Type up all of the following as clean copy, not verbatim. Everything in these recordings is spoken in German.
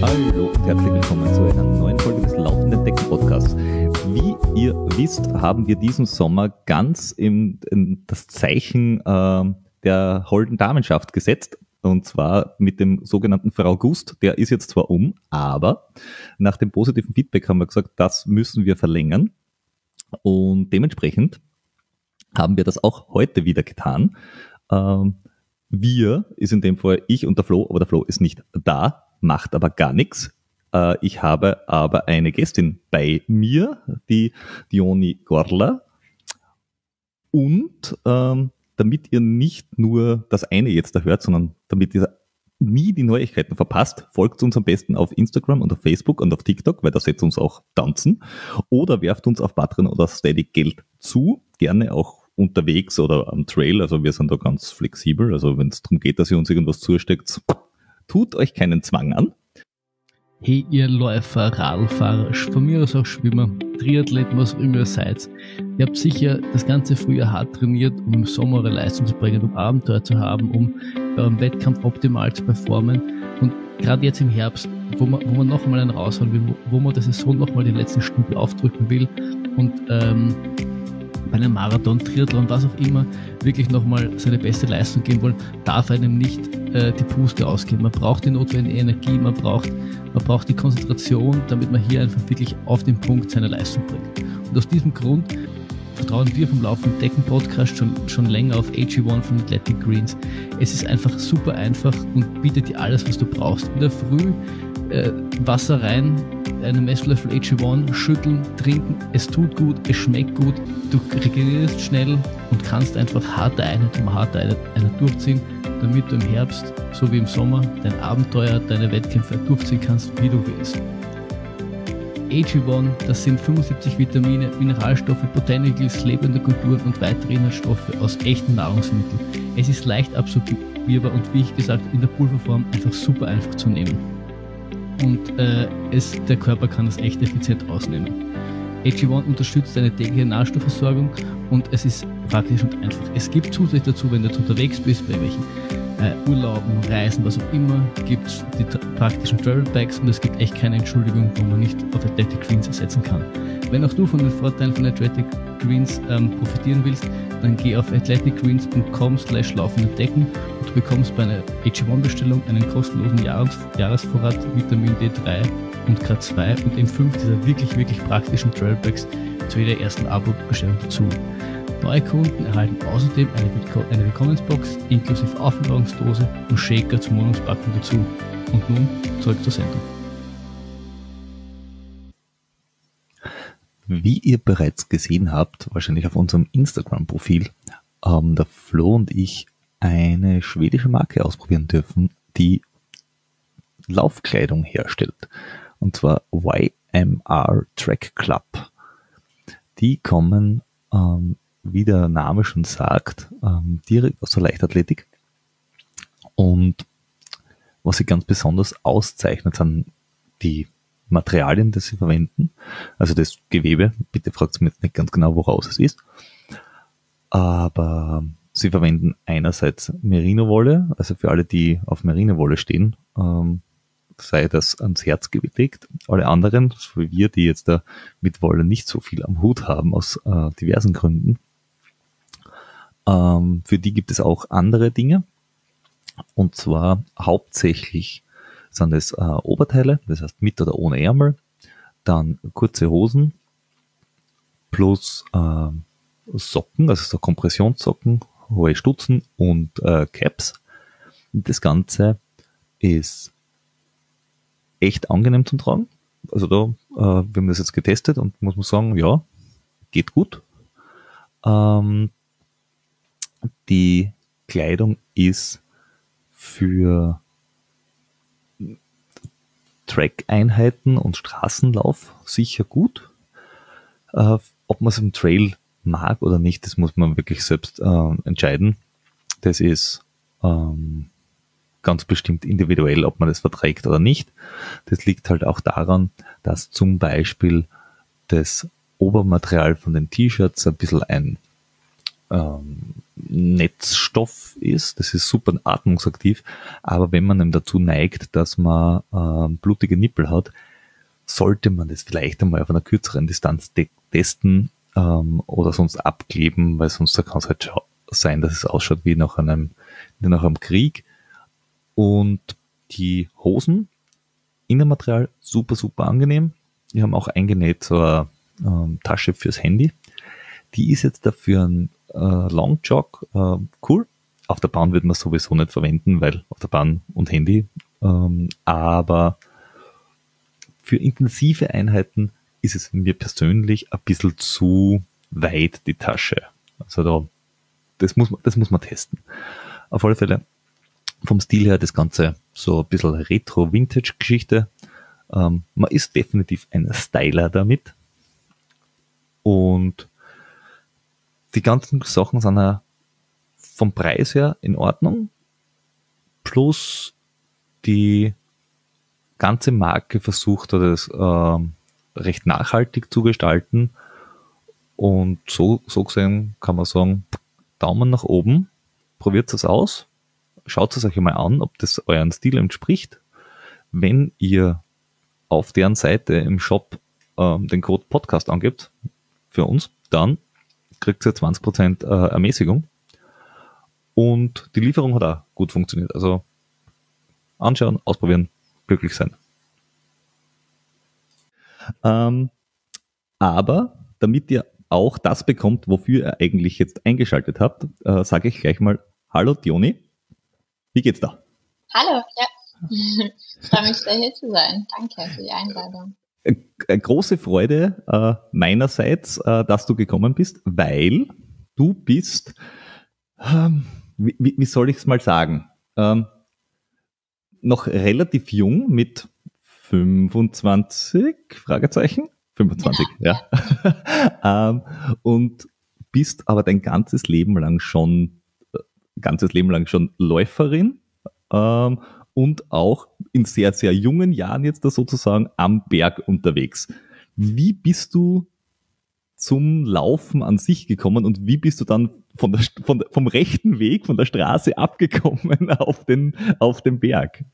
Hallo und herzlich willkommen zu einer neuen Folge des Laufenden Decken Podcasts. Wie ihr wisst, haben wir diesen Sommer ganz in das Zeichen der holden Damenschaft gesetzt. Und zwar mit dem sogenannten Frau August. Der ist jetzt zwar aber nach dem positiven Feedback haben wir gesagt, das müssen wir verlängern. Und dementsprechend haben wir das auch heute wieder getan. Wir ist in dem Fall ich und der Flo, aber der Flo ist nicht da, macht aber gar nichts. Ich habe aber eine Gästin bei mir, die Dioni Gorla. Und damit ihr nicht nur das eine jetzt da hört, sondern damit ihr nie die Neuigkeiten verpasst, folgt uns am besten auf Instagram und auf Facebook und auf TikTok, weil da setzt uns auch tanzen. Oder werft uns auf Patreon oder Steady Geld zu, gerne auch unterwegs oder am Trail, also wir sind da ganz flexibel, also wenn es darum geht, dass ihr uns irgendwas zusteckt, tut euch keinen Zwang an. Hey ihr Läufer, Radlfahrer, von mir aus auch Schwimmer, Triathleten, was auch immer ihr seid. Ihr habt sicher das ganze Frühjahr hart trainiert, um im Sommer eure Leistung zu bringen, um Abenteuer zu haben, um bei eurem Wettkampf optimal zu performen. Und gerade jetzt im Herbst, wo man noch einmal einen raushauen will, wo man der Saison noch mal den letzten Stück aufdrücken will und bei einem Marathon, Triathlon, was auch immer, wirklich nochmal seine beste Leistung geben wollen, darf einem nicht die Puste ausgehen. Man braucht die notwendige Energie, man braucht die Konzentration, damit man hier einfach wirklich auf den Punkt seine Leistung bringt. Und aus diesem Grund vertrauen wir vom Laufenden Decken Podcast schon länger auf AG1 von Athletic Greens. Es ist einfach super einfach und bietet dir alles, was du brauchst. In der Früh Wasser rein, einen Messlöffel AG1, schütteln, trinken, es tut gut, es schmeckt gut, du regenerierst schnell und kannst einfach harte Einheit durchziehen, damit du im Herbst, so wie im Sommer, dein Abenteuer, deine Wettkämpfe durchziehen kannst, wie du willst. AG1, das sind 75 Vitamine, Mineralstoffe, Botanicals, lebende Kulturen und weitere Inhaltsstoffe aus echten Nahrungsmitteln. Es ist leicht absorbierbar und wie ich gesagt, in der Pulverform einfach super einfach zu nehmen. Und der Körper kann das echt effizient ausnehmen. AG1 unterstützt deine tägliche Nährstoffversorgung und es ist praktisch und einfach. Es gibt zusätzlich dazu, wenn du jetzt unterwegs bist, bei welchen Urlauben, Reisen, was auch immer, gibt es die praktischen Travel Bags und es gibt echt keine Entschuldigung, wo man nicht auf Athletic Greens ersetzen kann. Wenn auch du von den Vorteilen von Athletic Greens profitieren willst, dann geh auf athleticgreens.com/laufendedecken und du bekommst bei einer AG1-Bestellung einen kostenlosen Jahresvorrat Vitamin D3 und K2 und in 5 dieser wirklich, wirklich praktischen Travel Bags zu jeder ersten Abo-Bestellung dazu. Neue Kunden erhalten außerdem eine Willkommensbox inklusive Aufbewahrungsdose und Shaker zum Wohnungspacken dazu. Und nun zurück zur Sendung. Wie ihr bereits gesehen habt, wahrscheinlich auf unserem Instagram-Profil, haben der Flo und ich eine schwedische Marke ausprobieren dürfen, die Laufkleidung herstellt. Und zwar YMR Track Club. Die kommen, wie der Name schon sagt, direkt aus der Leichtathletik. Und was sie ganz besonders auszeichnet, sind die Materialien, die sie verwenden. Also das Gewebe, bitte fragt mich jetzt nicht ganz genau, woraus es ist. Aber sie verwenden einerseits Merino-Wolle, also für alle, die auf Merino-Wolle stehen, sei das ans Herz gelegt. Alle anderen, so wie wir, die jetzt da mit Wolle nicht so viel am Hut haben, aus diversen Gründen, für die gibt es auch andere Dinge. Und zwar hauptsächlich sind es Oberteile, das heißt mit oder ohne Ärmel, dann kurze Hosen plus Socken, also so Kompressionssocken, hohe Stutzen und Caps. Und das Ganze ist echt angenehm zum Tragen. Also da, wir haben das jetzt getestet und muss man sagen, ja, geht gut. Die Kleidung ist für Track-Einheiten und Straßenlauf sicher gut. Ob man es im Trail mag oder nicht, das muss man wirklich selbst entscheiden. Das ist ganz bestimmt individuell, ob man das verträgt oder nicht. Das liegt halt auch daran, dass zum Beispiel das Obermaterial von den T-Shirts ein bisschen ein Netzstoff ist. Das ist super atmungsaktiv, aber wenn man eben dazu neigt, dass man blutige Nippel hat, sollte man das vielleicht einmal auf einer kürzeren Distanz testen oder sonst abkleben, weil sonst kann es halt sein, dass es ausschaut wie nach einem Krieg. Und die Hosen, Innenmaterial, super, super angenehm. Die haben auch eingenäht so eine Tasche fürs Handy. Die ist jetzt dafür ein Long Jog cool. Auf der Bahn wird man sowieso nicht verwenden, weil auf der Bahn und Handy. Aber für intensive Einheiten ist es mir persönlich ein bisschen zu weit, die Tasche. Also das muss man testen. Auf alle Fälle vom Stil her das Ganze so ein bisschen Retro-Vintage-Geschichte. Man ist definitiv ein Styler damit. Und die ganzen Sachen sind ja vom Preis her in Ordnung. Plus die ganze Marke versucht das recht nachhaltig zu gestalten. Und so gesehen kann man sagen, Daumen nach oben, probiert es aus, schaut es euch mal an, ob das euren Stil entspricht. Wenn ihr auf deren Seite im Shop den Code Podcast angebt für uns, dann kriegt ihr 20% Ermäßigung. Und die Lieferung hat auch gut funktioniert. Also anschauen, ausprobieren, glücklich sein. Aber damit ihr auch das bekommt, wofür ihr eigentlich jetzt eingeschaltet habt, sage ich gleich mal Hallo Dioni, wie geht's da? Hallo, ja. Ich freue mich sehr, hier zu sein. Danke für die Einladung. Große Freude meinerseits, dass du gekommen bist, weil du bist, wie soll ich es mal sagen, noch relativ jung mit 25, Fragezeichen? 25, ja. Und bist aber dein ganzes Leben lang schon Läuferin und auch in sehr, sehr jungen Jahren jetzt da sozusagen am Berg unterwegs. Wie bist du zum Laufen an sich gekommen und wie bist du dann vom rechten Weg, von der Straße abgekommen auf den Berg?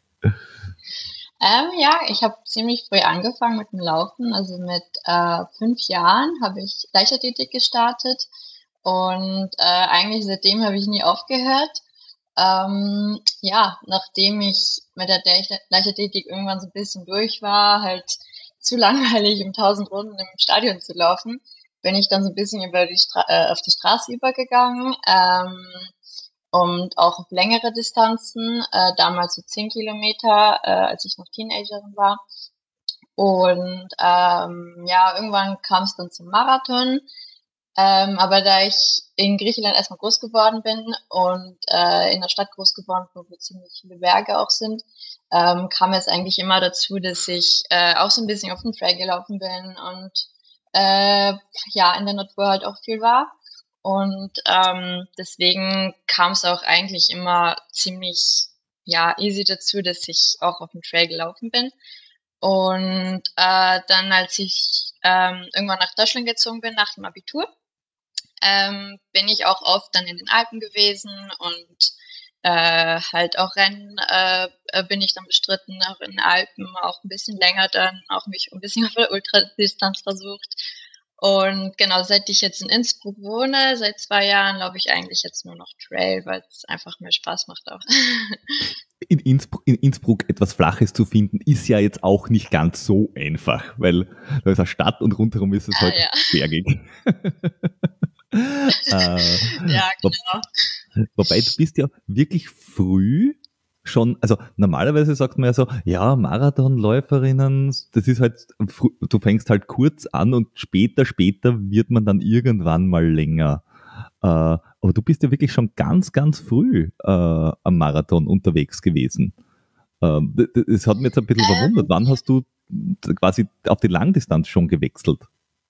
Ja, ich habe ziemlich früh angefangen mit dem Laufen. Also mit 5 Jahren habe ich Leichtathletik gestartet und eigentlich seitdem habe ich nie aufgehört. Ja, nachdem ich mit der Leichtathletik irgendwann so ein bisschen durch war, halt zu langweilig, um 1000 Runden im Stadion zu laufen, bin ich dann so ein bisschen auf die Straße übergegangen. Und auch auf längere Distanzen, damals so 10 Kilometer, als ich noch Teenagerin war. Und ja, irgendwann kam es dann zum Marathon. Aber da ich in Griechenland erstmal groß geworden bin und in einer Stadt groß geworden bin, wo ziemlich viele Berge auch sind, kam es eigentlich immer dazu, dass ich auch so ein bisschen auf dem Trail gelaufen bin und ja, in der Natur halt auch viel war. Und deswegen kam es auch eigentlich immer ziemlich easy dazu, dass ich auch auf dem Trail gelaufen bin. Und dann, als ich irgendwann nach Deutschland gezogen bin, nach dem Abitur, bin ich auch oft dann in den Alpen gewesen und halt auch Rennen bin ich dann bestritten, auch in den Alpen, auch ein bisschen länger dann, auch mich ein bisschen auf der Ultradistanz versucht. Und genau, seit ich jetzt in Innsbruck wohne, seit 2 Jahren, laufe ich eigentlich jetzt nur noch Trail, weil es einfach mehr Spaß macht auch. In Innsbruck etwas Flaches zu finden, ist ja jetzt auch nicht ganz so einfach, weil da ist eine Stadt und rundherum ist es halt bergig. Ja, genau. Wobei du bist ja wirklich früh schon, also normalerweise sagt man ja so, ja, Marathonläuferinnen, das ist halt, du fängst halt kurz an und später wird man dann irgendwann mal länger. Aber du bist ja wirklich schon ganz, ganz früh am Marathon unterwegs gewesen. Das hat mich jetzt ein bisschen verwundert. Wann hast du quasi auf die Langdistanz schon gewechselt?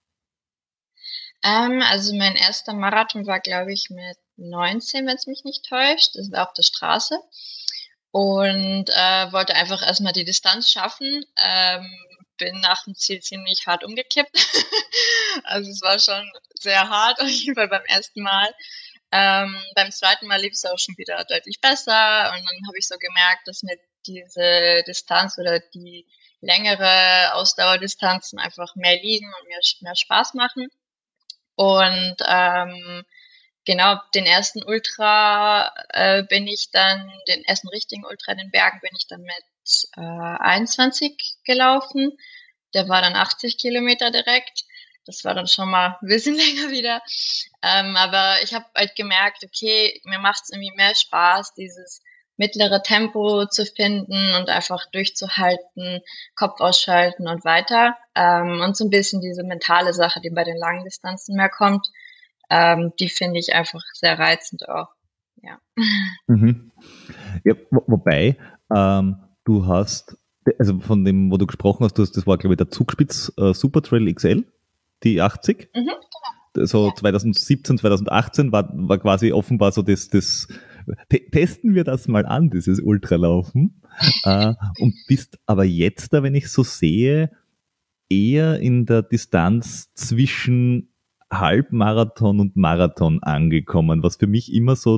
Also mein erster Marathon war, glaube ich, mit 19, wenn es mich nicht täuscht. Das war auf der Straße. Und wollte einfach erstmal die Distanz schaffen. Bin nach dem Ziel ziemlich hart umgekippt. Also es war schon sehr hart, auf jeden Fall beim ersten Mal. Beim zweiten Mal lief es auch schon wieder deutlich besser und dann habe ich so gemerkt, dass mir diese Distanz oder die längere Ausdauerdistanzen einfach mehr liegen und mir mehr Spaß machen. Und genau, den ersten Ultra den ersten richtigen Ultra in den Bergen bin ich dann mit 21 gelaufen. Der war dann 80 Kilometer direkt. Das war dann schon mal ein bisschen länger wieder. Aber ich habe halt gemerkt, okay, mir macht es irgendwie mehr Spaß, dieses mittlere Tempo zu finden und einfach durchzuhalten, Kopf ausschalten und weiter. Und so ein bisschen diese mentale Sache, die bei den langen Distanzen mehr kommt, die finde ich einfach sehr reizend auch. Ja. Mhm. Ja, wobei, du hast, also von dem, wo du gesprochen hast, das war, glaube ich, der Zugspitz Supertrail XL, die 80. Mhm. So Ja. 2017, 2018 war quasi offenbar so das testen wir das mal an, dieses Ultralaufen. Und bist aber jetzt, wenn ich so sehe, eher in der Distanz zwischen Halbmarathon und Marathon angekommen, was für mich immer so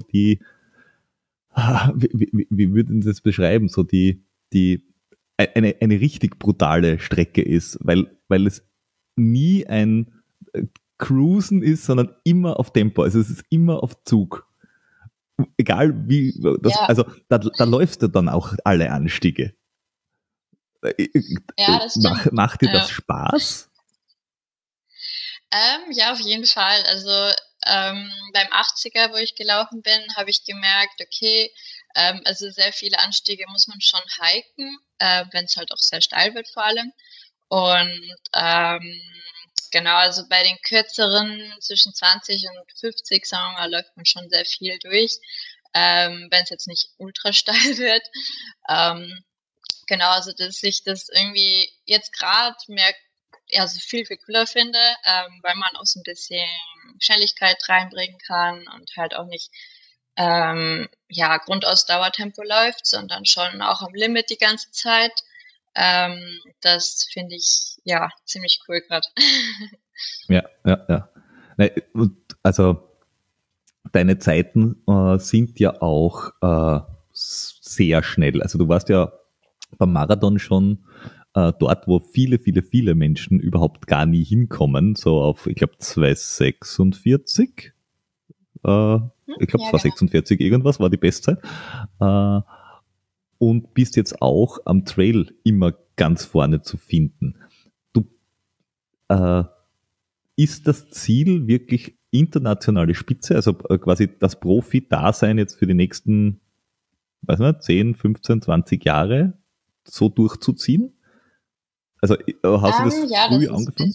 wie würden Sie das beschreiben, so eine richtig brutale Strecke ist, weil es nie ein Cruisen ist, sondern immer auf Tempo, also es ist immer auf Zug. Egal wie, Ja. also da läufst du dann auch alle Anstiege. Ja, das stimmt. Macht dir das Ja. Spaß? Ja, auf jeden Fall. Also beim 80er, wo ich gelaufen bin, habe ich gemerkt, okay, also sehr viele Anstiege muss man schon hiken, wenn es halt auch sehr steil wird vor allem. Und genau, also bei den kürzeren zwischen 20 und 50, sagen wir mal, läuft man schon sehr viel durch, wenn es jetzt nicht ultra steil wird. Genau, also dass ich das irgendwie jetzt gerade mehr, ja, so viel cooler finde, weil man auch so ein bisschen Schnelligkeit reinbringen kann und halt auch nicht ja, Grundausdauertempo läuft, sondern schon auch am Limit die ganze Zeit. Das finde ich ja ziemlich cool gerade. Ja. Nein, also deine Zeiten sind ja auch sehr schnell. Also du warst ja beim Marathon schon dort, wo viele Menschen überhaupt gar nie hinkommen, so auf, ich glaube, 2,46. Ich glaube, Ja, genau. 2,46 irgendwas war die Bestzeit. Und bist jetzt auch am Trail immer ganz vorne zu finden. Du, ist das Ziel wirklich internationale Spitze, also quasi das Profi-Dasein jetzt für die nächsten, weiß nicht, 10, 15, 20 Jahre so durchzuziehen? Also hast du das Ja, früh angefangen?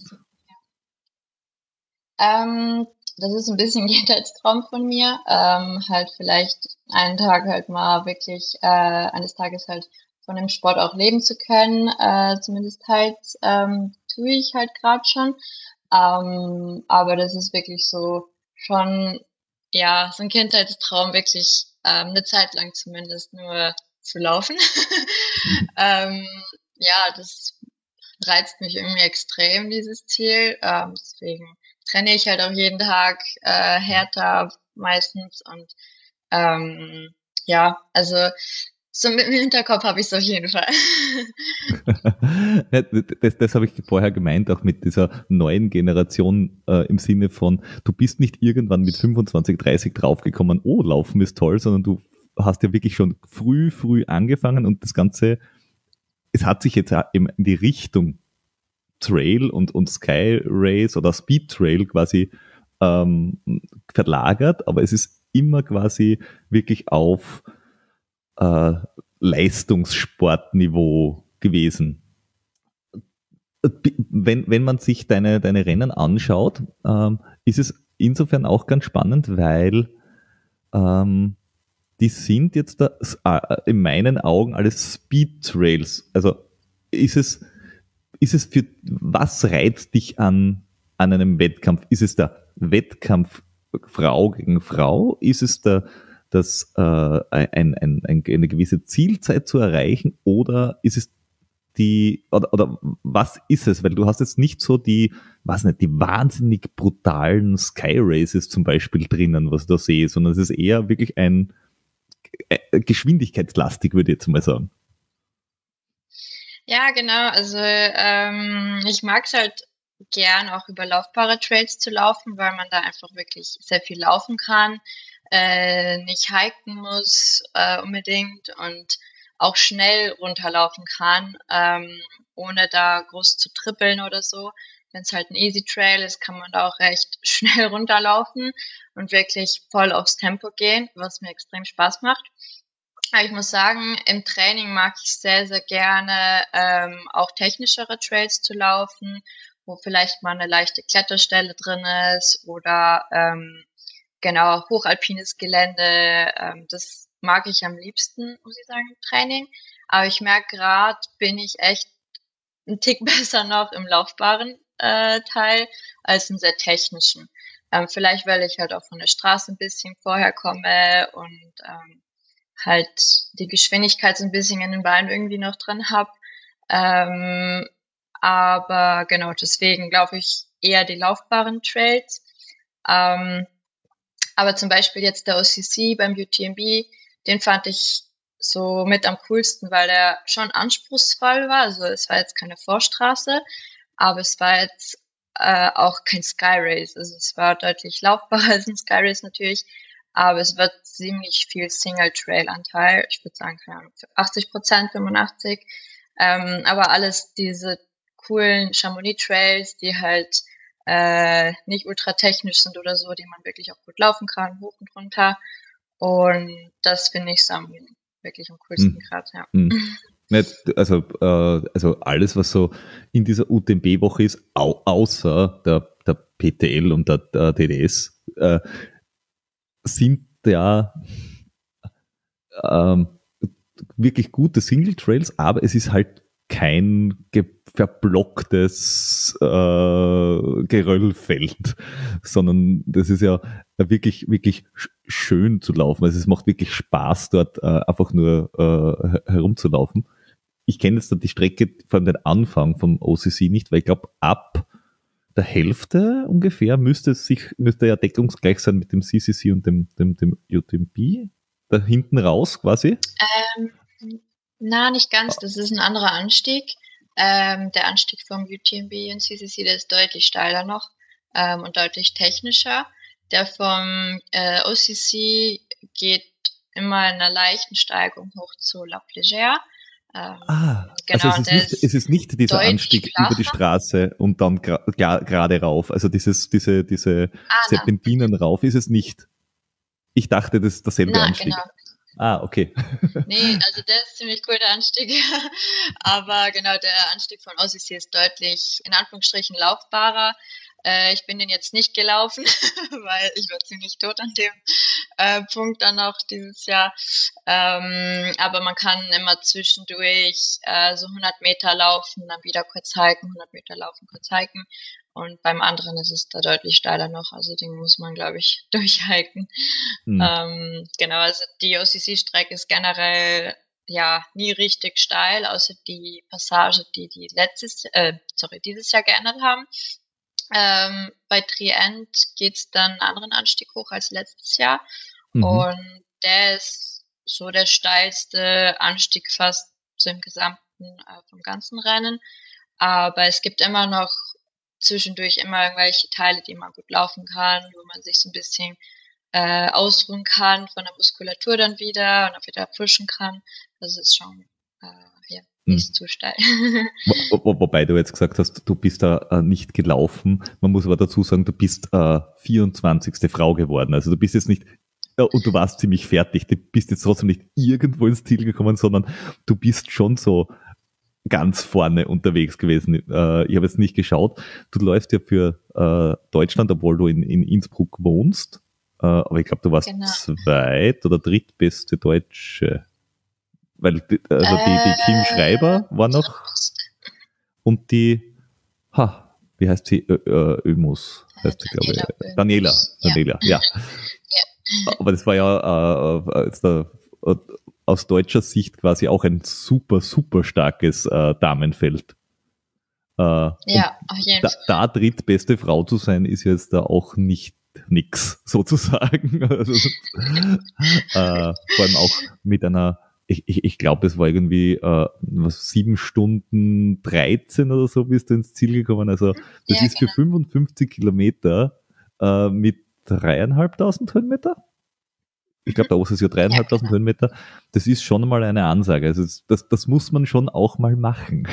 Das ist ein bisschen Kindheitstraum von mir. Halt vielleicht einen Tag halt mal wirklich, eines Tages halt von dem Sport auch leben zu können. Zumindest halt tue ich halt gerade schon. Aber das ist wirklich so schon, ja, so ein Kindheitstraum, wirklich eine Zeit lang zumindest nur zu laufen. ähm, ja, das reizt mich irgendwie extrem, dieses Ziel. Deswegen trainiere ich halt auch jeden Tag härter meistens und ja, also so mit dem Hinterkopf habe ich es auf jeden Fall. Ja, das habe ich vorher gemeint, auch mit dieser neuen Generation im Sinne von, du bist nicht irgendwann mit 25, 30 draufgekommen, oh, Laufen ist toll, sondern du hast ja wirklich schon früh angefangen und das Ganze, es hat sich jetzt eben in die Richtung Trail und Sky Race oder Speed Trail quasi verlagert, aber es ist immer quasi wirklich auf Leistungssportniveau gewesen. Wenn man sich deine Rennen anschaut, ist es insofern auch ganz spannend, weil die sind jetzt da, in meinen Augen alles Speed Trails. Also ist es für, was reizt dich an einem Wettkampf? Ist es der Wettkampf Frau gegen Frau? Ist es eine gewisse Zielzeit zu erreichen? Oder ist es oder was ist es? Weil du hast jetzt nicht so die wahnsinnig brutalen Sky Races zum Beispiel drinnen, was ich da sehe, sondern es ist eher wirklich ein geschwindigkeitslastig, würde ich jetzt mal sagen. Ja, genau. Also ich mag es halt gern auch über laufbare Trails zu laufen, weil man da einfach wirklich sehr viel laufen kann, nicht hiken muss unbedingt und auch schnell runterlaufen kann, ohne da groß zu trippeln oder so. Wenn es halt ein Easy Trail ist, kann man da auch recht schnell runterlaufen und wirklich voll aufs Tempo gehen, was mir extrem Spaß macht. Aber ich muss sagen, im Training mag ich sehr, sehr gerne auch technischere Trails zu laufen, wo vielleicht mal eine leichte Kletterstelle drin ist oder genau hochalpines Gelände. Das mag ich am liebsten, muss ich sagen, im Training. Aber ich merke gerade, bin ich echt einen Tick besser noch im laufbaren Teil als im sehr technischen. Vielleicht, weil ich halt auch von der Straße ein bisschen vorher komme und halt die Geschwindigkeit so ein bisschen in den Beinen irgendwie noch drin habe. Aber genau, deswegen glaube ich eher die laufbaren Trails. Aber zum Beispiel jetzt der OCC beim UTMB, den fand ich so mit am coolsten, weil er schon anspruchsvoll war. Also es war jetzt keine Vorstraße, aber es war jetzt auch kein Sky Race. Also es war deutlich laufbarer als ein Sky Race natürlich, aber es wird ziemlich viel Single-Trail-Anteil. Ich würde sagen, 80%, 85%. Aber alles diese coolen Chamonix-Trails, die halt nicht ultra technisch sind oder so, die man wirklich auch gut laufen kann, hoch und runter. Und das finde ich so wirklich am coolsten gerade, ja. Also alles, was so in dieser UTMB-Woche ist, außer der PTL und der DDS, sind ja wirklich gute Single-Trails, aber es ist halt kein verblocktes Geröllfeld, sondern das ist ja wirklich, wirklich schön zu laufen. Also es macht wirklich Spaß, dort einfach nur herumzulaufen. Ich kenne jetzt die Strecke von den Anfang vom OCC nicht, weil ich glaube, ab der Hälfte ungefähr müsste ja deckungsgleich sein mit dem CCC und dem UTMB. Da hinten raus quasi. Na, nicht ganz. Das ist ein anderer Anstieg. Der Anstieg vom UTMB und CCC, der ist deutlich steiler noch und deutlich technischer. Der vom OCC geht immer in einer leichten Steigung hoch zu La Plégère. Genau, also es ist nicht dieser Anstieg flacher über die Straße und dann gerade rauf. Also diese Serpentinen rauf ist es nicht. Ich dachte, das ist derselbe Anstieg. Genau. Okay. Nee, also der ist ziemlich cool, der Anstieg. Aber genau, der Anstieg von OCC ist deutlich, in Anführungsstrichen, laufbarer. Ich bin den jetzt nicht gelaufen, weil ich war ziemlich tot an dem Punkt dann auch dieses Jahr. Aber man kann immer zwischendurch so 100 Meter laufen, dann wieder kurz hiken, 100 Meter laufen, kurz hiken. Und beim anderen ist es da deutlich steiler noch, also den muss man, glaube ich, durchhiken. Genau, also die OCC-Strecke ist generell ja nie richtig steil, außer die Passage, die dieses Jahr geändert haben. Bei Trient geht's dann einen anderen Anstieg hoch als letztes Jahr. Und der ist so der steilste Anstieg fast im gesamten, vom ganzen Rennen. Aber es gibt immer noch zwischendurch immer irgendwelche Teile, die man gut laufen kann, wo man sich so ein bisschen ausruhen kann von der Muskulatur dann wieder und auch wieder pushen kann. Das ist schon nicht zu steil. Wobei du jetzt gesagt hast, du bist da nicht gelaufen. Man muss aber dazu sagen, du bist 24. Frau geworden. Also du bist jetzt nicht, und du warst ziemlich fertig. Du bist jetzt trotzdem nicht irgendwo ins Ziel gekommen, sondern du bist schon so ganz vorne unterwegs gewesen. Ich habe jetzt nicht geschaut. Du läufst ja für Deutschland, obwohl du in Innsbruck wohnst. Aber ich glaube, du warst zweit- oder drittbeste Deutsche. Weil die Kim Schreiber war noch und die, wie heißt sie? Ömus heißt sie, glaube ich. Daniela, ja. Aber das war ja jetzt aus deutscher Sicht quasi auch ein super, super starkes Damenfeld. Ja, auf jeden Fall. Da drittbeste Frau zu sein, ist jetzt da auch nicht nix, sozusagen. Also, vor allem auch mit einer, ich glaube, es war irgendwie 7 Stunden 13 oder so bist du ins Ziel gekommen. Also das ist für 55 Kilometer mit 3.500 Höhenmeter. Ich glaube, da oben ist ja 3.500 Höhenmeter. Das ist schon mal eine Ansage. Also das muss man schon auch mal machen.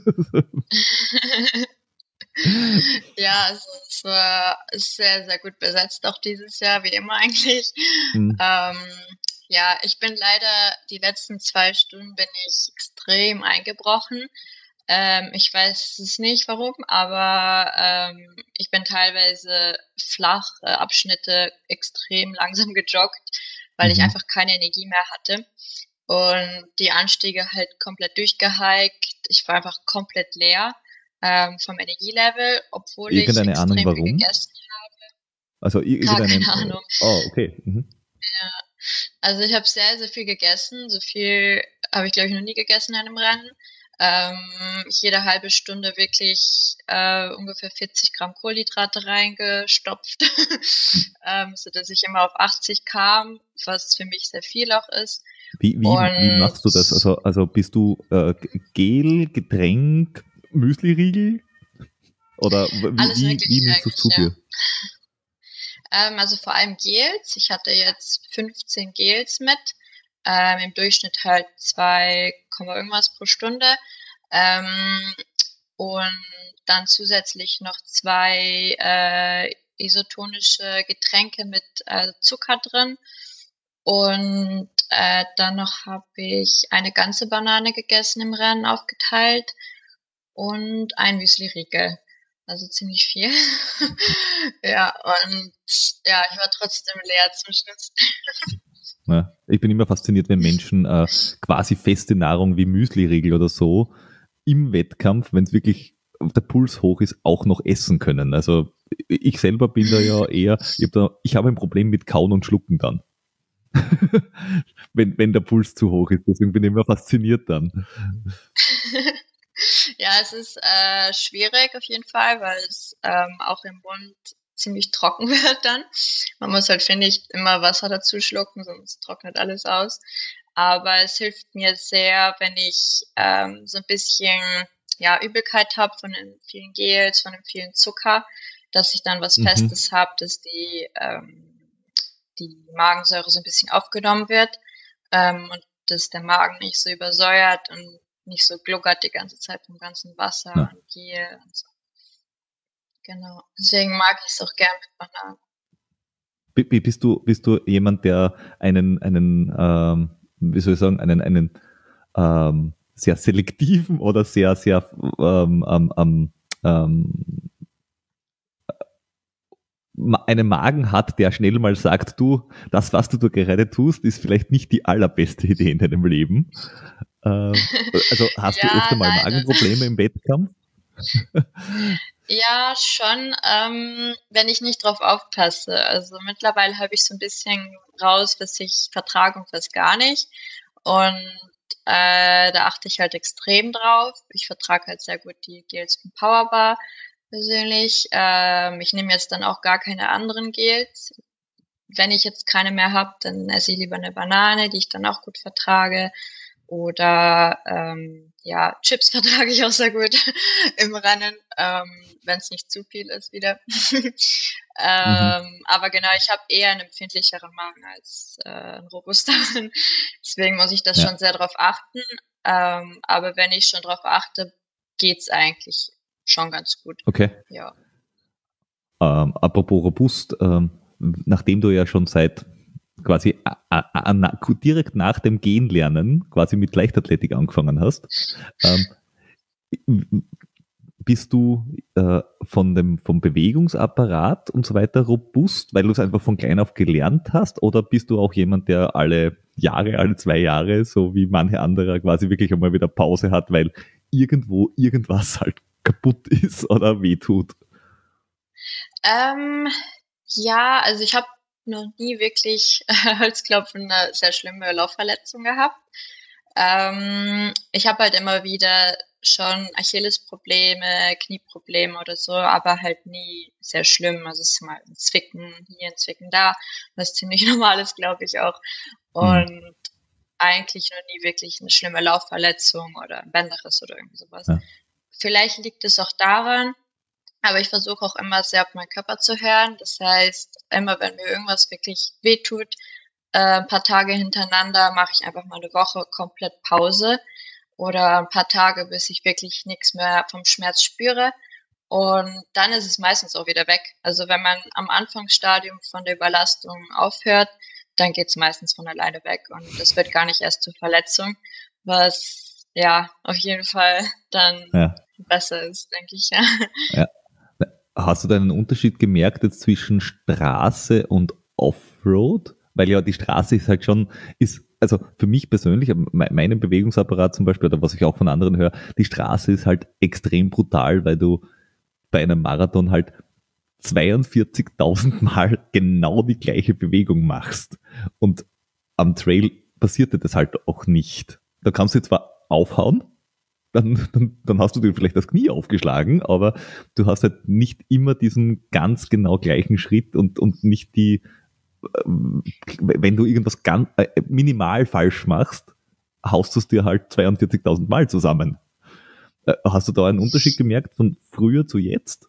Ja, es ist sehr, sehr gut besetzt, auch dieses Jahr, wie immer eigentlich. Ja, ich bin leider, die letzten 2 Stunden bin ich extrem eingebrochen. Ich weiß es nicht warum, aber ich bin teilweise flach Abschnitte extrem langsam gejoggt, weil ich einfach keine Energie mehr hatte. Und die Anstiege halt komplett durchgehiked. Ich war einfach komplett leer vom Energielevel, obwohl ich extrem Ahnung, viel warum? gegessen habe. Also Keine Ahnung. Oh, okay. Ja. Also ich habe sehr, sehr viel gegessen. So viel habe ich, glaube ich, noch nie gegessen in einem Rennen. Jede halbe Stunde wirklich ungefähr 40 Gramm Kohlenhydrate reingestopft, so dass ich immer auf 80 kam, was für mich sehr viel auch ist. Wie machst du das? Also bist du Gel, Getränk, Müsli-Riegel? Oder wie nimmst du es zu dir? Also vor allem Gels. Ich hatte jetzt 15 Gels mit. Im Durchschnitt halt 2, irgendwas pro Stunde. Und dann zusätzlich noch 2 isotonische Getränke mit Zucker drin. Und dann noch habe ich eine ganze Banane gegessen im Rennen, aufgeteilt. Und ein Müsli-Riegel. Also ziemlich viel. Ja, und ja, ich war trotzdem leer zum Schluss. Ja, ich bin immer fasziniert, wenn Menschen quasi feste Nahrung wie Müsli-Riegel oder so im Wettkampf, wenn es wirklich der Puls hoch ist, auch noch essen können. Also ich selber bin da ja eher, ich habe ein Problem mit Kauen und Schlucken dann. wenn der Puls zu hoch ist. Deswegen bin ich immer fasziniert dann. Ja, es ist schwierig auf jeden Fall, weil es auch im Mund ziemlich trocken wird dann. Man muss halt, finde ich, immer Wasser dazu schlucken, sonst trocknet alles aus. Aber es hilft mir sehr, wenn ich so ein bisschen Übelkeit habe von den vielen Gels, von dem vielen Zucker, dass ich dann was Festes habe, dass die Magensäure so ein bisschen aufgenommen wird und dass der Magen nicht so übersäuert und nicht so gluckert die ganze Zeit vom ganzen Wasser und Gel und so. Genau. Deswegen mag ich es auch gern mit Bananen. Bist du jemand, der einen wie soll ich sagen, einen sehr selektiven oder sehr einen Magen hat, der schnell mal sagt, du, das, was du da gerade tust, ist vielleicht nicht die allerbeste Idee in deinem Leben. Also hast du öfter mal Magenprobleme im Wettkampf? Ja, schon, wenn ich nicht drauf aufpasse. Also mittlerweile habe ich so ein bisschen raus, was ich vertrage und was gar nicht. Und da achte ich halt extrem drauf. Ich vertrage halt sehr gut die Gels von Powerbar persönlich. Ich nehme jetzt dann auch gar keine anderen Gels. Wenn ich jetzt keine mehr habe, dann esse ich lieber eine Banane, die ich dann auch gut vertrage. Oder Chips vertrage ich auch sehr gut im Rennen, wenn es nicht zu viel ist wieder. Aber genau, ich habe eher einen empfindlicheren Magen als einen robusteren. Deswegen muss ich das schon sehr drauf achten. Aber wenn ich schon drauf achte, geht's eigentlich schon ganz gut. Okay. Ja. Apropos robust, nachdem du ja schon seit quasi direkt nach dem Gehen-Lernen quasi mit Leichtathletik angefangen hast, bist du vom Bewegungsapparat und so weiter robust, weil du es einfach von klein auf gelernt hast, oder bist du auch jemand, der alle 2 Jahre, so wie manche andere, quasi wirklich einmal wieder Pause hat, weil irgendwo irgendwas halt kaputt ist oder wehtut? Ja, also ich habe noch nie wirklich Holzklopfen eine sehr schlimme Laufverletzung gehabt. Ich habe halt immer wieder schon Achillesprobleme, Knieprobleme oder so, aber halt nie sehr schlimm. Also es ist mal ein Zwicken hier, ein Zwicken da, was ziemlich normal ist, glaube ich auch. Und eigentlich noch nie wirklich eine schlimme Laufverletzung oder ein Bänderriss oder irgendwie sowas. Ja. Vielleicht liegt es auch daran, aber ich versuche auch immer sehr auf meinen Körper zu hören. Das heißt, immer wenn mir irgendwas wirklich wehtut, ein paar Tage hintereinander mache ich einfach mal eine Woche komplett Pause oder ein paar Tage, bis ich wirklich nichts mehr vom Schmerz spüre. Und dann ist es meistens auch wieder weg. Also wenn man am Anfangsstadium von der Überlastung aufhört, dann geht es meistens von alleine weg und das wird gar nicht erst zur Verletzung, was ja auf jeden Fall dann besser ist, denke ich. Ja. Ja. Hast du da einen Unterschied gemerkt jetzt zwischen Straße und Offroad? Weil ja die Straße ist halt schon, also für mich persönlich, meinen Bewegungsapparat zum Beispiel, oder was ich auch von anderen höre, die Straße ist halt extrem brutal, weil du bei einem Marathon halt 42.000 Mal genau die gleiche Bewegung machst. Und am Trail passierte das halt auch nicht. Da kannst du zwar aufhauen, dann hast du dir vielleicht das Knie aufgeschlagen, aber du hast halt nicht immer diesen ganz genau gleichen Schritt und nicht die, wenn du irgendwas ganz minimal falsch machst, haust du es dir halt 42.000 Mal zusammen. Hast du da einen Unterschied gemerkt von früher zu jetzt?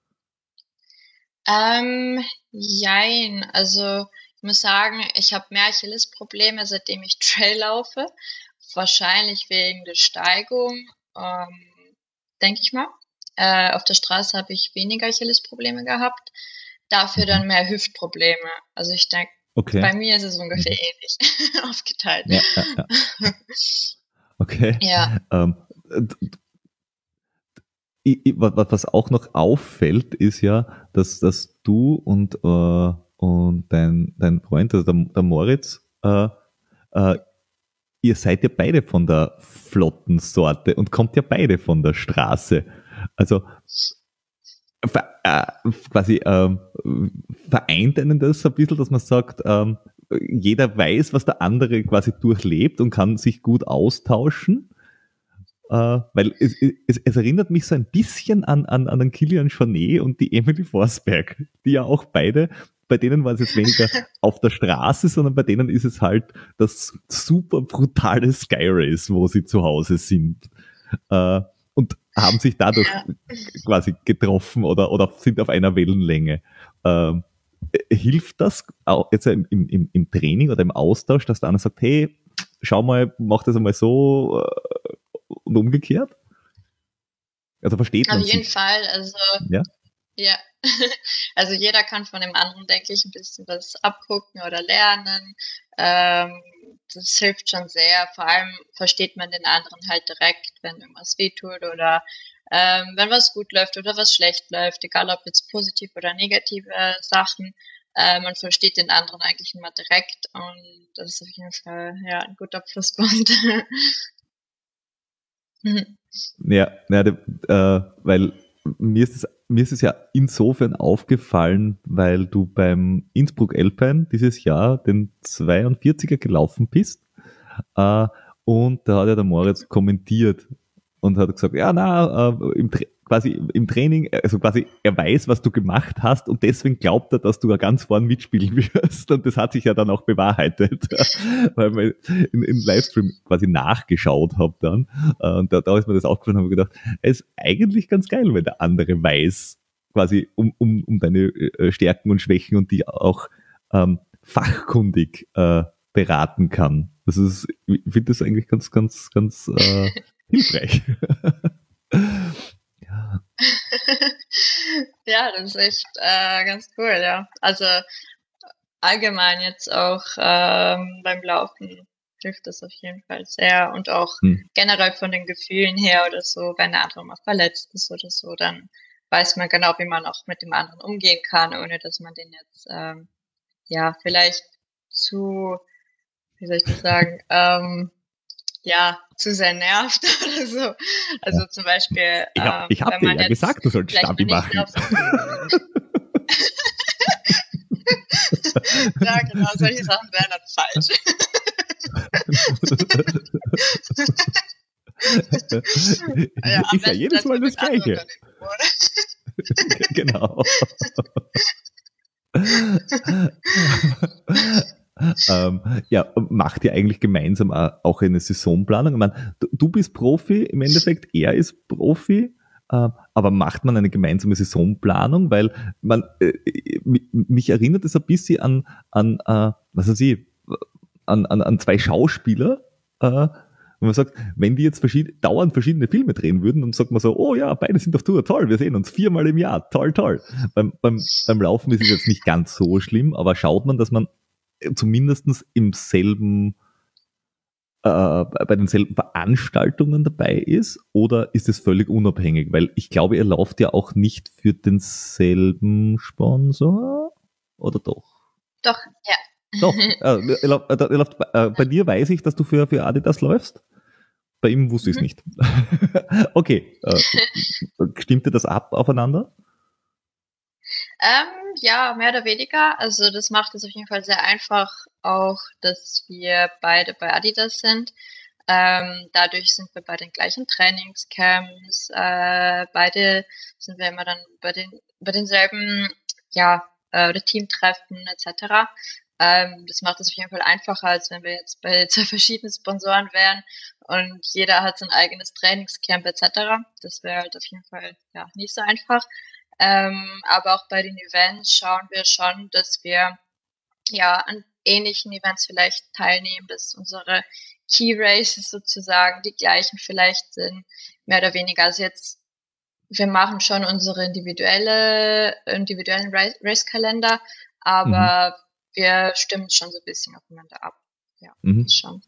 Jein, also ich muss sagen, ich habe mehr Achillesprobleme, seitdem ich Trail laufe. Wahrscheinlich wegen der Steigung, denke ich mal. Auf der Straße habe ich weniger Achillesprobleme gehabt, dafür dann mehr Hüftprobleme. Also ich denke, bei mir ist es ungefähr ähnlich aufgeteilt. Ja. Okay. Ja. Was auch noch auffällt, ist ja, dass du und dein Freund, also der Moritz, ihr seid ja beide von der flotten Sorte und kommt ja beide von der Straße. Also quasi vereint einen das ein bisschen, dass man sagt, jeder weiß, was der andere quasi durchlebt und kann sich gut austauschen. Weil es erinnert mich so ein bisschen an den Kilian Jornet und die Emily Forsberg, die ja auch beide, bei denen war es jetzt weniger auf der Straße, sondern bei denen ist es halt das super brutale Sky Race, wo sie zu Hause sind. Und haben sich dadurch quasi getroffen oder sind auf einer Wellenlänge. Hilft das auch jetzt im Training oder im Austausch, dass der eine sagt, hey, schau mal, mach das einmal so und umgekehrt? Also versteht man Auf jeden sich. Fall, also ja. Also jeder kann von dem anderen, denke ich, ein bisschen was abgucken oder lernen. Das hilft schon sehr. Vor allem versteht man den anderen halt direkt, wenn irgendwas wehtut oder wenn was gut läuft oder was schlecht läuft, egal ob jetzt positiv oder negative Sachen. Man versteht den anderen eigentlich immer direkt und das ist auf jeden Fall ein guter Pluspunkt. Weil mir ist es ja insofern aufgefallen, weil du beim Innsbruck Alpine dieses Jahr den 42er gelaufen bist, und da hat ja der Moritz kommentiert und hat gesagt, quasi im Training, also quasi er weiß, was du gemacht hast und deswegen glaubt er, dass du da ganz vorn mitspielen wirst, und das hat sich ja dann auch bewahrheitet, weil ich im Livestream quasi nachgeschaut habe dann, und da ist mir das aufgefallen und habe gedacht, es ist eigentlich ganz geil, wenn der andere weiß, quasi um deine Stärken und Schwächen und die auch fachkundig beraten kann. Ich finde das eigentlich ganz, ganz, ganz hilfreich. Ja, das ist echt ganz cool, ja. Also allgemein jetzt auch beim Laufen hilft das auf jeden Fall sehr und auch generell von den Gefühlen her oder so, wenn der andere mal verletzt ist oder so, dann weiß man genau, wie man auch mit dem anderen umgehen kann, ohne dass man den jetzt vielleicht zu, wie soll ich das sagen, zu sehr nervt oder so. Also zum Beispiel, ich hab dir ja gesagt, du sollst Stabi machen. Ja, genau, solche Sachen wären dann falsch. Ja, am Ist ja besten jedes setzen Mal wir das mit anderen Gleiche. dann in Genau. Ja, macht ihr eigentlich gemeinsam auch eine Saisonplanung? Ich meine, du bist Profi im Endeffekt, er ist Profi, aber macht man eine gemeinsame Saisonplanung? Weil mich erinnert es ein bisschen was weiß ich, an zwei Schauspieler, wenn man sagt, wenn die jetzt dauernd verschiedene Filme drehen würden, dann sagt man so, oh ja, beide sind auf Tour, toll, wir sehen uns 4-mal im Jahr, toll, toll. Beim Laufen ist es jetzt nicht ganz so schlimm, aber schaut man, dass man zumindest bei denselben Veranstaltungen dabei ist, oder ist es völlig unabhängig? Weil ich glaube, ihr lauft ja auch nicht für denselben Sponsor, oder doch? Doch, ja. Doch, bei dir weiß ich, dass du für Adidas läufst. Bei ihm wusste ich es nicht. Okay, stimmte das ab aufeinander? Ja, mehr oder weniger. Also das macht es auf jeden Fall sehr einfach, auch dass wir beide bei Adidas sind. Dadurch sind wir bei den gleichen Trainingscamps. Beide sind wir immer dann bei denselben, ja, Teamtreffen etc. Das macht es auf jeden Fall einfacher, als wenn wir jetzt bei zwei verschiedenen Sponsoren wären und jeder hat sein eigenes Trainingscamp etc. Das wäre halt auf jeden Fall ja nicht so einfach. Aber auch bei den Events schauen wir schon, dass wir ja an ähnlichen Events vielleicht teilnehmen, dass unsere Key Races sozusagen die gleichen vielleicht sind, mehr oder weniger. Also jetzt, wir machen schon unsere individuellen Racekalender, aber wir stimmen schon so ein bisschen aufeinander ab. Ja, das schon.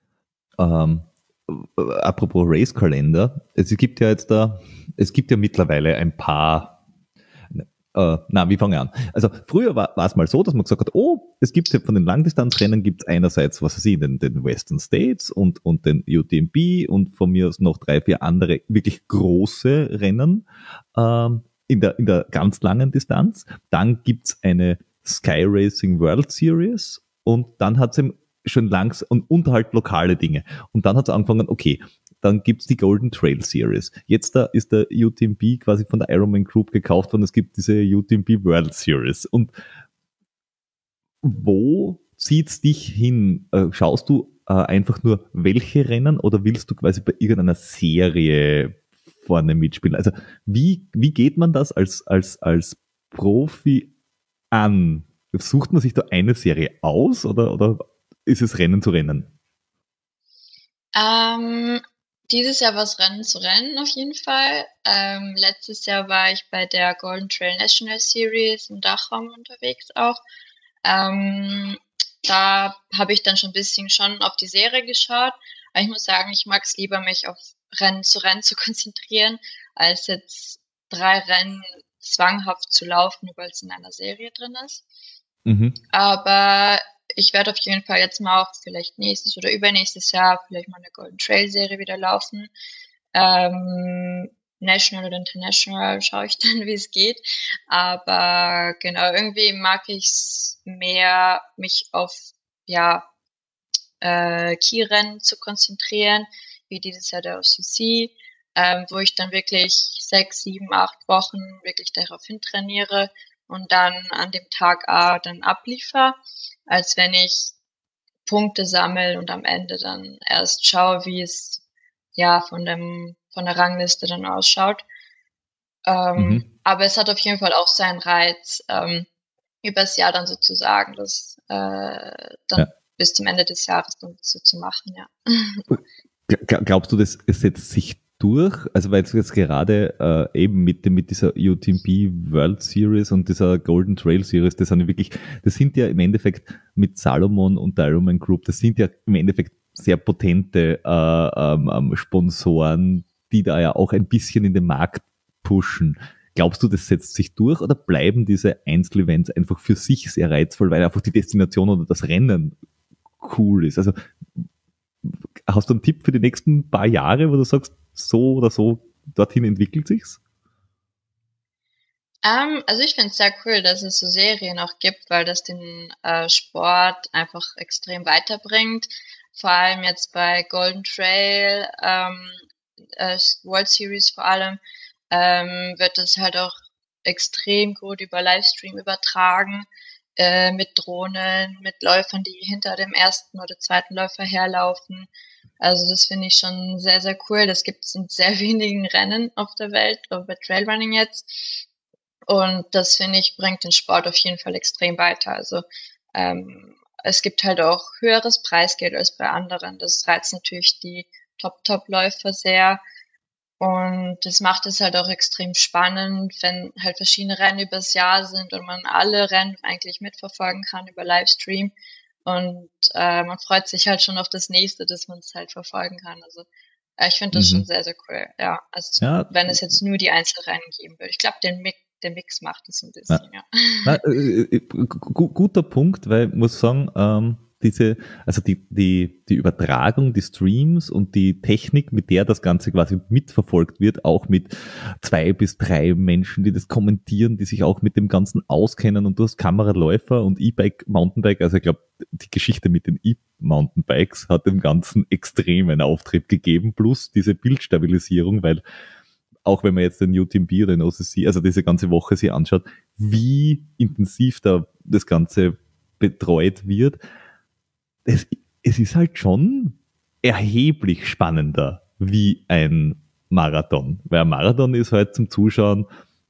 Apropos Racekalender, es gibt ja mittlerweile ein paar wie fange ich an? Also früher war es mal so, dass man gesagt hat, oh, es gibt ja von den Langdistanzrennen gibt es einerseits, was weiß ich, den Western States und den UTMB und von mir aus noch 3-4 andere wirklich große Rennen in der ganz langen Distanz. Dann gibt's eine Sky Racing World Series und dann hat's eben schon langsam und halt lokale Dinge. Und dann hat's angefangen, okay, dann gibt's die Golden Trail Series. Jetzt da ist der UTMB quasi von der Ironman Group gekauft worden. Es gibt diese UTMB World Series. Und wo zieht's dich hin? Schaust du einfach nur welche Rennen oder willst du quasi bei irgendeiner Serie vorne mitspielen? Also wie geht man das als Profi an? Sucht man sich da eine Serie aus oder ist es Rennen zu Rennen? Dieses Jahr war es Rennen zu Rennen auf jeden Fall. Letztes Jahr war ich bei der Golden Trail National Series im Dachraum unterwegs auch. Da habe ich dann schon ein bisschen schon auf die Serie geschaut. Aber ich muss sagen, ich mag es lieber, mich auf Rennen zu konzentrieren, als jetzt 3 Rennen zwanghaft zu laufen, weil es in einer Serie drin ist. Aber ich werde auf jeden Fall jetzt mal auch vielleicht nächstes oder übernächstes Jahr vielleicht mal eine Golden Trail Serie wieder laufen. National oder International schaue ich dann, wie es geht. Aber genau, irgendwie mag ich es mehr, mich auf Key-Rennen zu konzentrieren, wie dieses Jahr der OCC, wo ich dann wirklich 6, 7, 8 Wochen wirklich darauf hin trainiere und dann an dem Tag A dann abliefer, als wenn ich Punkte sammle und am Ende dann erst schaue, wie es ja von der Rangliste dann ausschaut. Aber es hat auf jeden Fall auch seinen Reiz, übers Jahr dann sozusagen, das dann bis zum Ende des Jahres dann so zu machen, ja. Glaubst du, es setzt sich durch? Also weil jetzt gerade eben mit dieser UTMB World Series und dieser Golden Trail Series, das sind ja im Endeffekt mit Salomon und der Ironman Group, das sind ja im Endeffekt sehr potente Sponsoren, die da ja auch ein bisschen in den Markt pushen. Glaubst du, das setzt sich durch oder bleiben diese Einzelevents einfach für sich sehr reizvoll, weil einfach die Destination oder das Rennen cool ist? Also hast du einen Tipp für die nächsten paar Jahre, wo du sagst, so oder so dorthin entwickelt sich's? Also ich finde es sehr cool, dass es so Serien auch gibt, weil das den Sport einfach extrem weiterbringt. Vor allem jetzt bei Golden Trail, World Series vor allem, wird das halt auch extrem gut über Livestream übertragen, mit Drohnen, mit Läufern, die hinter dem ersten oder zweiten Läufer herlaufen. Also das finde ich schon sehr, sehr cool. Das gibt es in sehr wenigen Rennen auf der Welt, auch bei Trailrunning jetzt. Und das finde ich, bringt den Sport auf jeden Fall extrem weiter. Also es gibt halt auch höheres Preisgeld als bei anderen. Das reizt natürlich die Top-Top-Läufer sehr. Und das macht es halt auch extrem spannend, wenn halt verschiedene Rennen übers Jahr sind und man alle Rennen eigentlich mitverfolgen kann über Livestream. Und man freut sich halt schon auf das nächste, dass man es halt verfolgen kann. Also ich finde das schon sehr, sehr cool. Ja, also Ja, wenn es jetzt nur die Einzelrennen geben würde. Ich glaube, der Mix macht es ein bisschen, ja. Guter Punkt, weil ich muss sagen, also die Übertragung, die Streams und die Technik, mit der das Ganze quasi mitverfolgt wird, auch mit 2 bis 3 Menschen, die das kommentieren, die sich auch mit dem Ganzen auskennen, und du hast Kameraläufer und E-Bike, Mountainbike, also ich glaube, die Geschichte mit den E-Mountainbikes hat dem Ganzen extremen Auftrieb gegeben, plus diese Bildstabilisierung, weil auch wenn man jetzt den UTMB oder den OCC, also diese ganze Woche sich anschaut, wie intensiv da das Ganze betreut wird, es ist halt schon erheblich spannender wie ein Marathon. Weil ein Marathon ist halt zum Zuschauen,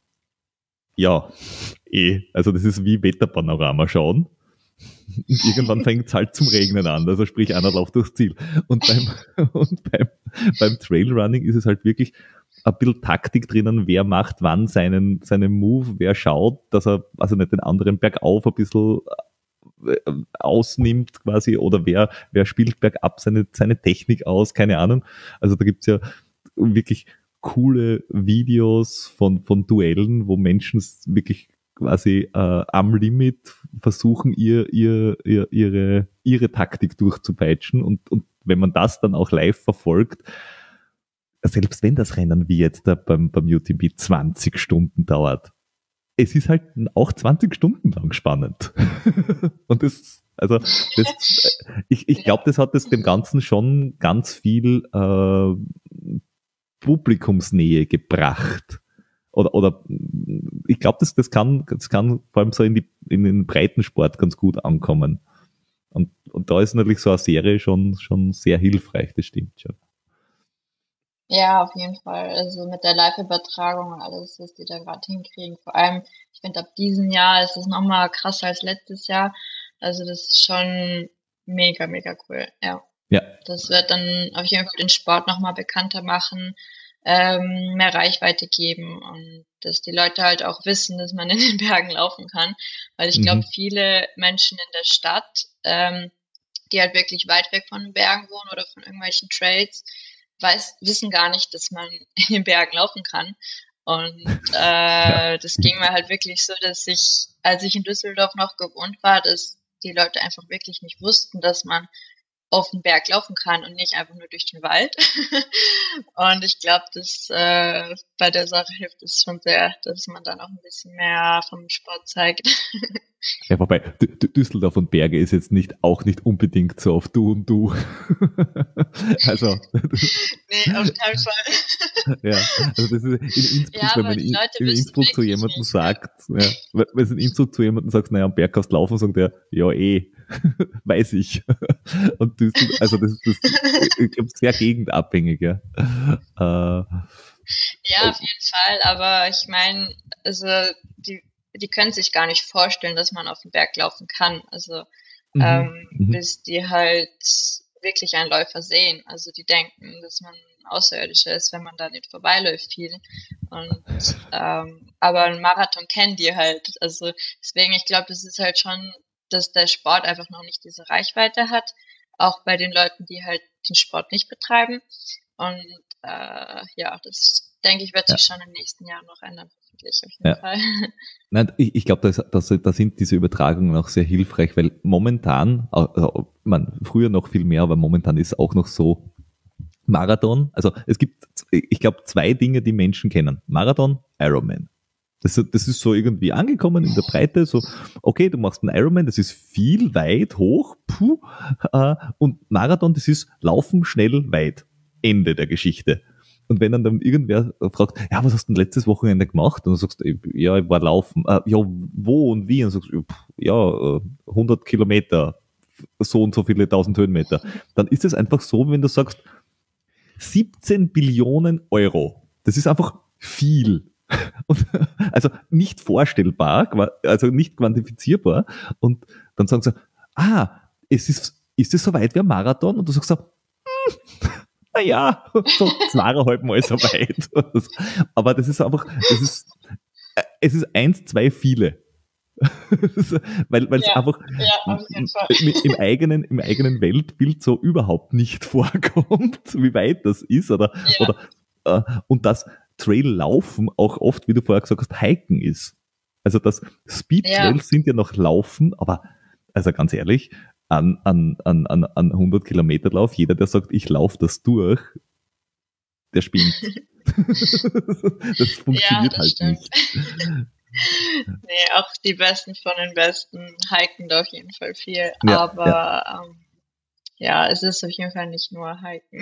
ja, also das ist wie Wetterpanorama schauen. Und irgendwann fängt es halt zum Regnen an, also sprich einer läuft durchs Ziel. Und beim Trailrunning ist es halt wirklich ein bisschen Taktik drinnen, wer macht wann seinen Move, wer schaut, dass er also nicht den anderen bergauf ein bisschen ausnimmt quasi, oder wer spielt bergab seine Technik aus, keine Ahnung. Also da gibt's ja wirklich coole Videos von Duellen, wo Menschen wirklich quasi am Limit versuchen, ihre Taktik durchzupeitschen, und wenn man das dann auch live verfolgt, selbst wenn das Rennen wie jetzt da beim UTMB 20 Stunden dauert, es ist halt auch 20 Stunden lang spannend. Und ich glaube, das hat es dem Ganzen schon ganz viel Publikumsnähe gebracht. Oder ich glaube, das kann vor allem so in den Breitensport ganz gut ankommen. Und da ist natürlich so eine Serie schon sehr hilfreich, das stimmt schon. Ja, auf jeden Fall. Also mit der Live-Übertragung und alles, was die da gerade hinkriegen. Vor allem, ich finde, ab diesem Jahr ist es nochmal krasser als letztes Jahr. Also das ist schon mega, mega cool. Ja. Ja. Das wird dann auf jeden Fall den Sport nochmal bekannter machen, mehr Reichweite geben und dass die Leute halt auch wissen, dass man in den Bergen laufen kann. Weil ich glaube, viele Menschen in der Stadt, die halt wirklich weit weg von den Bergen wohnen oder von irgendwelchen Trails, wissen gar nicht, dass man in den Bergen laufen kann. Und das ging mir halt wirklich so, dass als ich in Düsseldorf noch gewohnt war, dass die Leute einfach wirklich nicht wussten, dass man auf den Berg laufen kann und nicht einfach nur durch den Wald. Und ich glaube, dass bei der Sache hilft es schon sehr, dass man dann auch ein bisschen mehr vom Sport zeigt. Ja, wobei Düsseldorf und Berge ist jetzt auch nicht unbedingt so auf Du und Du. Also. Nee, auf keinen Fall. Ja, also das ist in Innsbruck, ja, wenn man in Innsbruck zu jemandem sagt, ja, wenn du in Innsbruck zu jemandem sagst, naja, am Berg kannst du laufen, sagt er, ja, weiß ich. Und Düsseldorf, also das ich glaube, sehr gegendabhängig, ja. Ja, auf jeden Fall, aber ich meine, also die können sich gar nicht vorstellen, dass man auf den Berg laufen kann. Also bis die halt wirklich einen Läufer sehen. Also die denken, dass man Außerirdischer ist, wenn man da nicht vorbeiläuft viel. Und aber einen Marathon kennen die halt. Also deswegen, ich glaube, das ist halt schon, dass der Sport einfach noch nicht diese Reichweite hat. Auch bei den Leuten, die halt den Sport nicht betreiben. Und ja, das denke ich, wird sich schon im nächsten Jahr noch ändern. Auf jeden Fall. Nein, ich glaube, da sind diese Übertragungen auch sehr hilfreich, weil momentan, früher noch viel mehr, aber momentan ist auch noch so, Marathon, also es gibt, ich glaube, 2 Dinge, die Menschen kennen. Marathon, Ironman. Das ist so irgendwie angekommen in der Breite, so, okay, du machst einen Ironman, das ist viel, weit, hoch, und Marathon, das ist Laufen, schnell, weit. Ende der Geschichte. Und wenn dann irgendwer fragt, ja, was hast du denn letztes Wochenende gemacht? Und du sagst, ja, ich war laufen. Ja, wo und wie? Und du sagst, ja, 100 Kilometer, so und so viele 1000 Höhenmeter. Dann ist es einfach so, wenn du sagst, 17 Billionen Euro. Das ist einfach viel. Und, also nicht vorstellbar, also nicht quantifizierbar. Und dann sagen sie, ist es so weit wie ein Marathon? Und du sagst so, naja, so 2,5 Mal so weit. Aber das ist einfach, es ist 1, 2 viele. weil es einfach im eigenen Weltbild so überhaupt nicht vorkommt, wie weit das ist. Und das Trail-Laufen auch oft, wie du vorher gesagt hast, Hiken ist. Also das Speed-Trails sind ja noch Laufen, aber also ganz ehrlich, an 100 Kilometer Lauf, jeder, der sagt, ich laufe das durch, der spinnt. Das funktioniert halt stimmt. nicht. Nee, auch die Besten von den Besten hiken da auf jeden Fall viel. Aber es ist auf jeden Fall nicht nur hiken.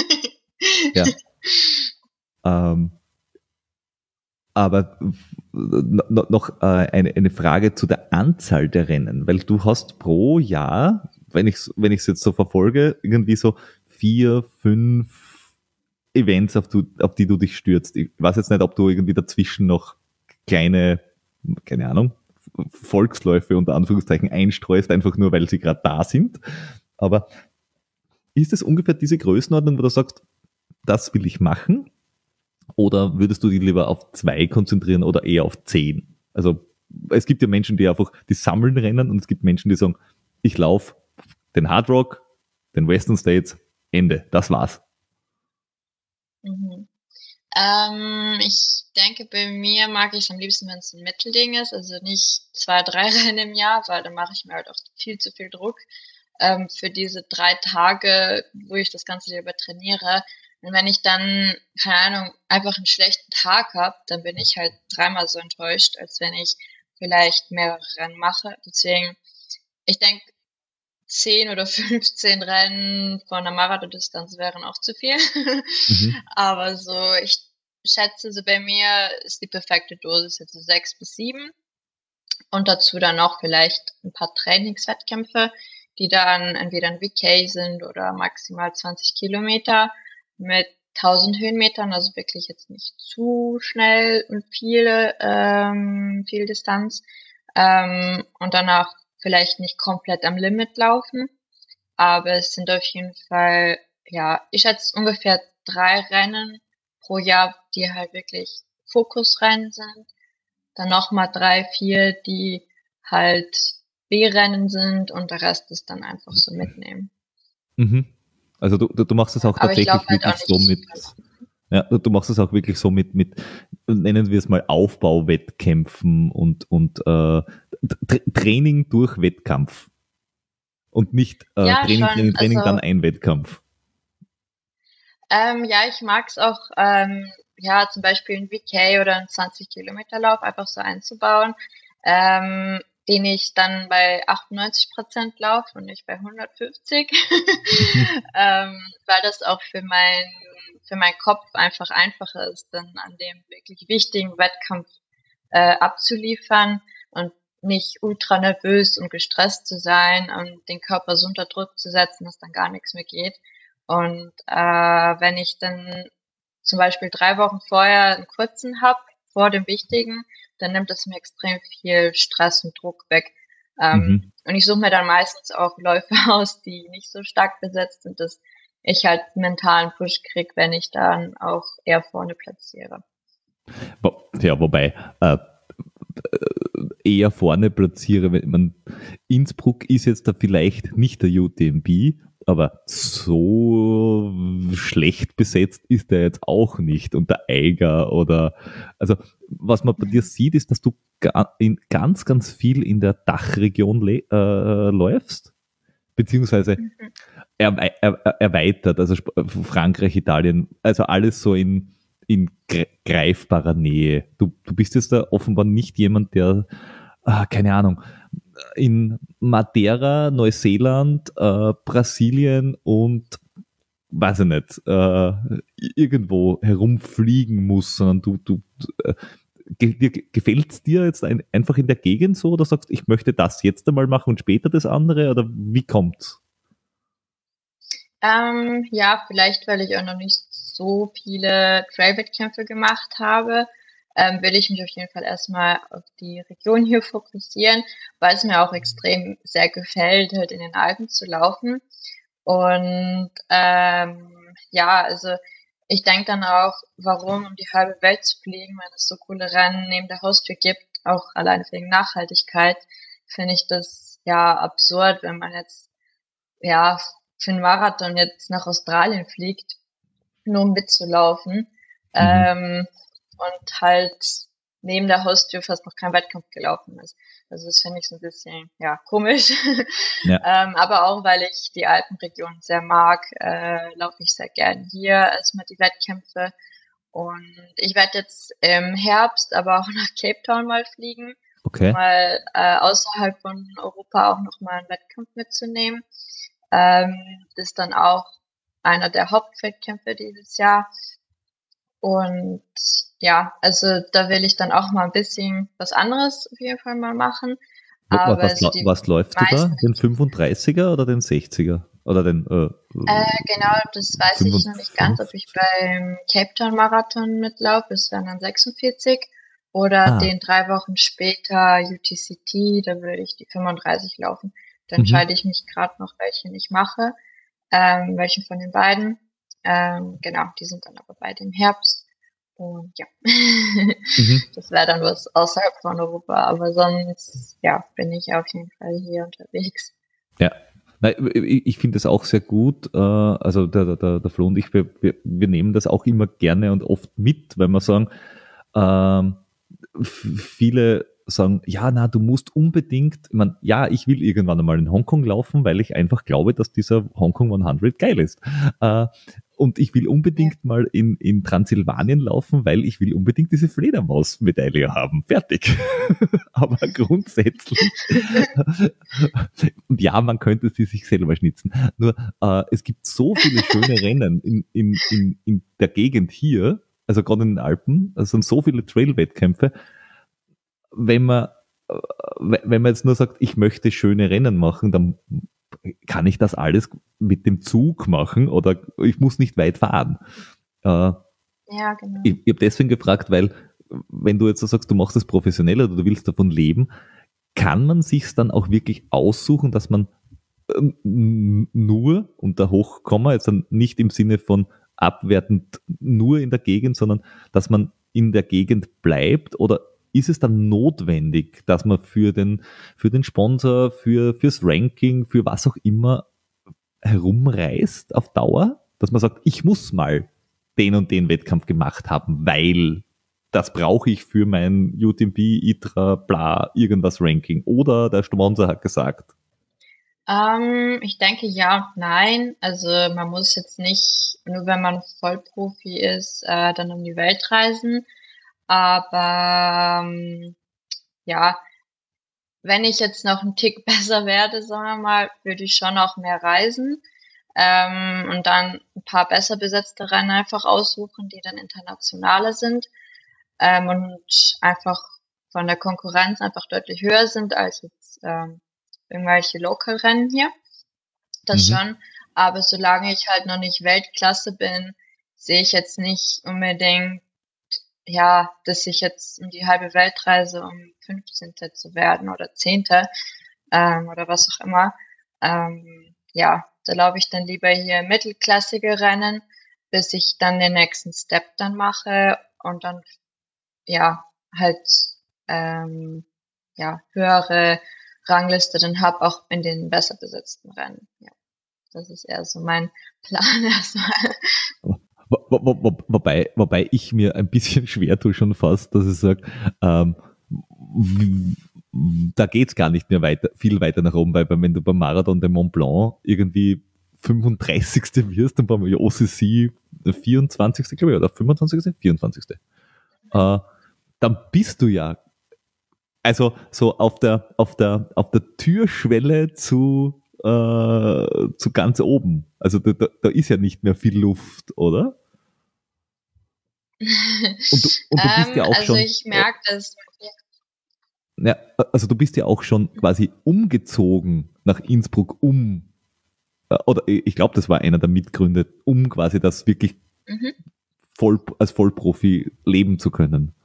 Aber noch eine Frage zu der Anzahl der Rennen, weil du hast pro Jahr, wenn ich es jetzt so verfolge, irgendwie so 4, 5 Events, auf die du dich stürzt. Ich weiß jetzt nicht, ob du irgendwie dazwischen noch keine Ahnung, Volksläufe unter Anführungszeichen einstreust, einfach nur, weil sie gerade da sind. Aber ist es ungefähr diese Größenordnung, wo du sagst, das will ich machen? Oder würdest du dich lieber auf 2 konzentrieren oder eher auf 10? Also es gibt ja Menschen, die sammeln Rennen, und es gibt Menschen, die sagen, ich laufe den Hard Rock, den Western States, Ende, das war's. Mhm. Ich denke, bei mir mag ich es am liebsten, wenn es ein Mittelding ist, also nicht 2, 3 Rennen im Jahr, weil dann mache ich mir halt auch viel zu viel Druck für diese 3 Tage, wo ich das Ganze über trainiere. Und wenn ich dann, keine Ahnung, einfach einen schlechten Tag habe, dann bin ich halt 3-mal so enttäuscht, als wenn ich vielleicht mehrere Rennen mache. Deswegen, ich denke, 10 oder 15 Rennen von einer Marathondistanz wären auch zu viel. Aber so, ich schätze, so bei mir ist die perfekte Dosis jetzt so 6 bis 7. Und dazu dann noch vielleicht ein paar Trainingswettkämpfe, die dann entweder ein VK sind oder maximal 20 Kilometer mit 1000 Höhenmetern, also wirklich jetzt nicht zu schnell und viel Distanz. Und danach vielleicht nicht komplett am Limit laufen, aber es sind auf jeden Fall, ich schätze ungefähr 3 Rennen pro Jahr, die halt wirklich Fokusrennen sind. Dann nochmal 3, 4, die halt B-Rennen sind, und der Rest ist dann einfach so mitnehmen. Also du machst es auch tatsächlich wirklich so mit, du machst es auch wirklich so mit nennen wir es mal Aufbauwettkämpfen und Training durch Wettkampf und nicht Training, also, dann ein Wettkampf. Ich mag es auch, zum Beispiel ein VK oder einen 20-Kilometer-Lauf einfach so einzubauen, den ich dann bei 98% laufe und nicht bei 150, weil das auch für meinen Kopf einfach einfacher ist, dann an dem wirklich wichtigen Wettkampf abzuliefern und nicht ultra nervös und gestresst zu sein und den Körper so unter Druck zu setzen, dass dann gar nichts mehr geht. Und wenn ich dann zum Beispiel 3 Wochen vorher einen kurzen habe, vor dem wichtigen, dann nimmt es mir extrem viel Stress und Druck weg. Und ich suche mir dann meistens auch Läufe aus, die nicht so stark besetzt sind, dass ich halt mentalen Push kriege, wenn ich dann auch eher vorne platziere. Ja, wobei eher vorne platziere, wenn man Innsbruck ist jetzt da vielleicht nicht der UTMB, aber so schlecht besetzt ist der jetzt auch nicht, und der Eiger also was man bei dir sieht, ist, dass du ganz, ganz viel in der Dachregion läufst, beziehungsweise erweitert, also Frankreich, Italien, also alles so in in greifbarer Nähe. Du bist jetzt da offenbar nicht jemand, der, keine Ahnung, in Madeira, Neuseeland, Brasilien und weiß ich nicht, irgendwo herumfliegen muss, sondern gefällt es dir jetzt einfach in der Gegend so oder sagst, ich möchte das jetzt einmal machen und später das andere oder wie kommt's? Ja, vielleicht, weil ich auch noch nicht so viele Trail-Wettkämpfe gemacht habe, will ich mich auf jeden Fall erstmal auf die Region hier fokussieren, weil es mir auch extrem sehr gefällt, halt in den Alpen zu laufen. Und ja, also ich denke dann auch, warum um die halbe Welt zu fliegen, wenn es so coole Rennen neben der Haustür gibt, auch alleine wegen Nachhaltigkeit, finde ich das ja absurd, wenn man jetzt ja für einen Marathon jetzt nach Australien fliegt, nur um mitzulaufen. Mhm. Und halt neben der Haustür fast noch kein Wettkampf gelaufen ist. Also das finde ich so ein bisschen, ja, komisch. Ja. Aber auch, weil ich die Alpenregion sehr mag, laufe ich sehr gern hier erstmal die Wettkämpfe. Und ich werde jetzt im Herbst aber auch nach Cape Town mal fliegen, um Okay. mal außerhalb von Europa auch nochmal einen Wettkampf mitzunehmen. Das ist dann auch einer der Hauptwettkämpfe dieses Jahr. Und ja, also da will ich dann auch mal ein bisschen was anderes auf jeden Fall mal machen. Aber so die Was läufst du da? meisten, Den 35er oder den 60er? Oder den genau, das weiß ich noch nicht ganz, ob ich 55? beim Cape Town Marathon mitlaufe, das wären dann 46, oder Ah, den 3 Wochen später UTCT, da würde ich die 35 laufen. Da mhm, entscheide ich mich gerade noch, welchen ich mache, welchen von den beiden. Genau, die sind dann aber beide im Herbst. Und ja, mhm. das wäre dann was außerhalb von Europa, aber sonst, ja, bin ich auf jeden Fall hier unterwegs. Ja. Nein, ich finde das auch sehr gut. Also der Flo und ich, wir nehmen das auch immer gerne und oft mit, weil wir sagen, ähm, viele sagen, ja, na, du musst unbedingt, ich meine, ja, ich will irgendwann einmal in Hongkong laufen, weil ich einfach glaube, dass dieser Hongkong 100 geil ist. Äh, und ich will Ja, unbedingt mal in Transsilvanien laufen, weil ich will unbedingt diese Fledermaus-Medaille haben. Fertig. Aber grundsätzlich, und ja, man könnte sie sich selber schnitzen. Nur, es gibt so viele schöne Rennen in der Gegend hier, also gerade in den Alpen, es sind so viele Trail-Wettkämpfe, wenn man, wenn man jetzt nur sagt, ich möchte schöne Rennen machen, dann kann ich das alles mit dem Zug machen oder ich muss nicht weit fahren. Äh, ja, genau. ich habe deswegen gefragt, weil wenn du jetzt so sagst, du machst es professionell oder du willst davon leben, kann man sich dann auch wirklich aussuchen, dass man nur unter Hochkomma, jetzt dann nicht im Sinne von abwertend nur in der Gegend, sondern dass man in der Gegend bleibt oder ist es dann notwendig, dass man für den Sponsor, fürs Ranking, für was auch immer herumreist auf Dauer, dass man sagt, ich muss mal den und den Wettkampf gemacht haben, weil das brauche ich für mein UTMB, ITRA, bla, irgendwas Ranking. Oder der Sponsor hat gesagt, Ich denke ja und nein. Also man muss jetzt nicht, nur wenn man Vollprofi ist, dann um die Welt reisen. Aber ja, wenn ich jetzt noch einen Tick besser werde, sagen wir mal, würde ich schon auch mehr reisen. Und dann ein paar besser besetzte Rennen einfach aussuchen, die dann internationaler sind, und einfach von der Konkurrenz einfach deutlich höher sind als jetzt irgendwelche Local-Rennen hier. Das mhm, schon. Aber solange ich halt noch nicht Weltklasse bin, sehe ich jetzt nicht unbedingt, ja, dass ich jetzt um die halbe Welt reise, um 15. zu werden oder 10. Oder was auch immer. Ja, da laufe ich dann lieber hier mittelklassige Rennen, bis ich dann den nächsten Step dann mache und dann, ja, halt, ähm, ja, höhere Rangliste dann hab, auch in den besser besetzten Rennen. Ja, das ist eher so mein Plan erstmal. wobei ich mir ein bisschen schwer tue schon fast, dass ich sage, ähm, da geht's gar nicht mehr weiter, viel weiter nach oben, weil wenn du beim Marathon de Mont Blanc irgendwie 35. wirst und beim OCC 24. glaube ich, oder 25. 24. Dann bist du ja, also so auf der Türschwelle zu ganz oben. Also da ist ja nicht mehr viel Luft, oder? Und du bist ja auch also schon, ich merke das. ja, also du bist ja auch schon quasi umgezogen nach Innsbruck oder ich glaube, das war einer der Mitgründe, um quasi das wirklich Mhm. als Vollprofi leben zu können.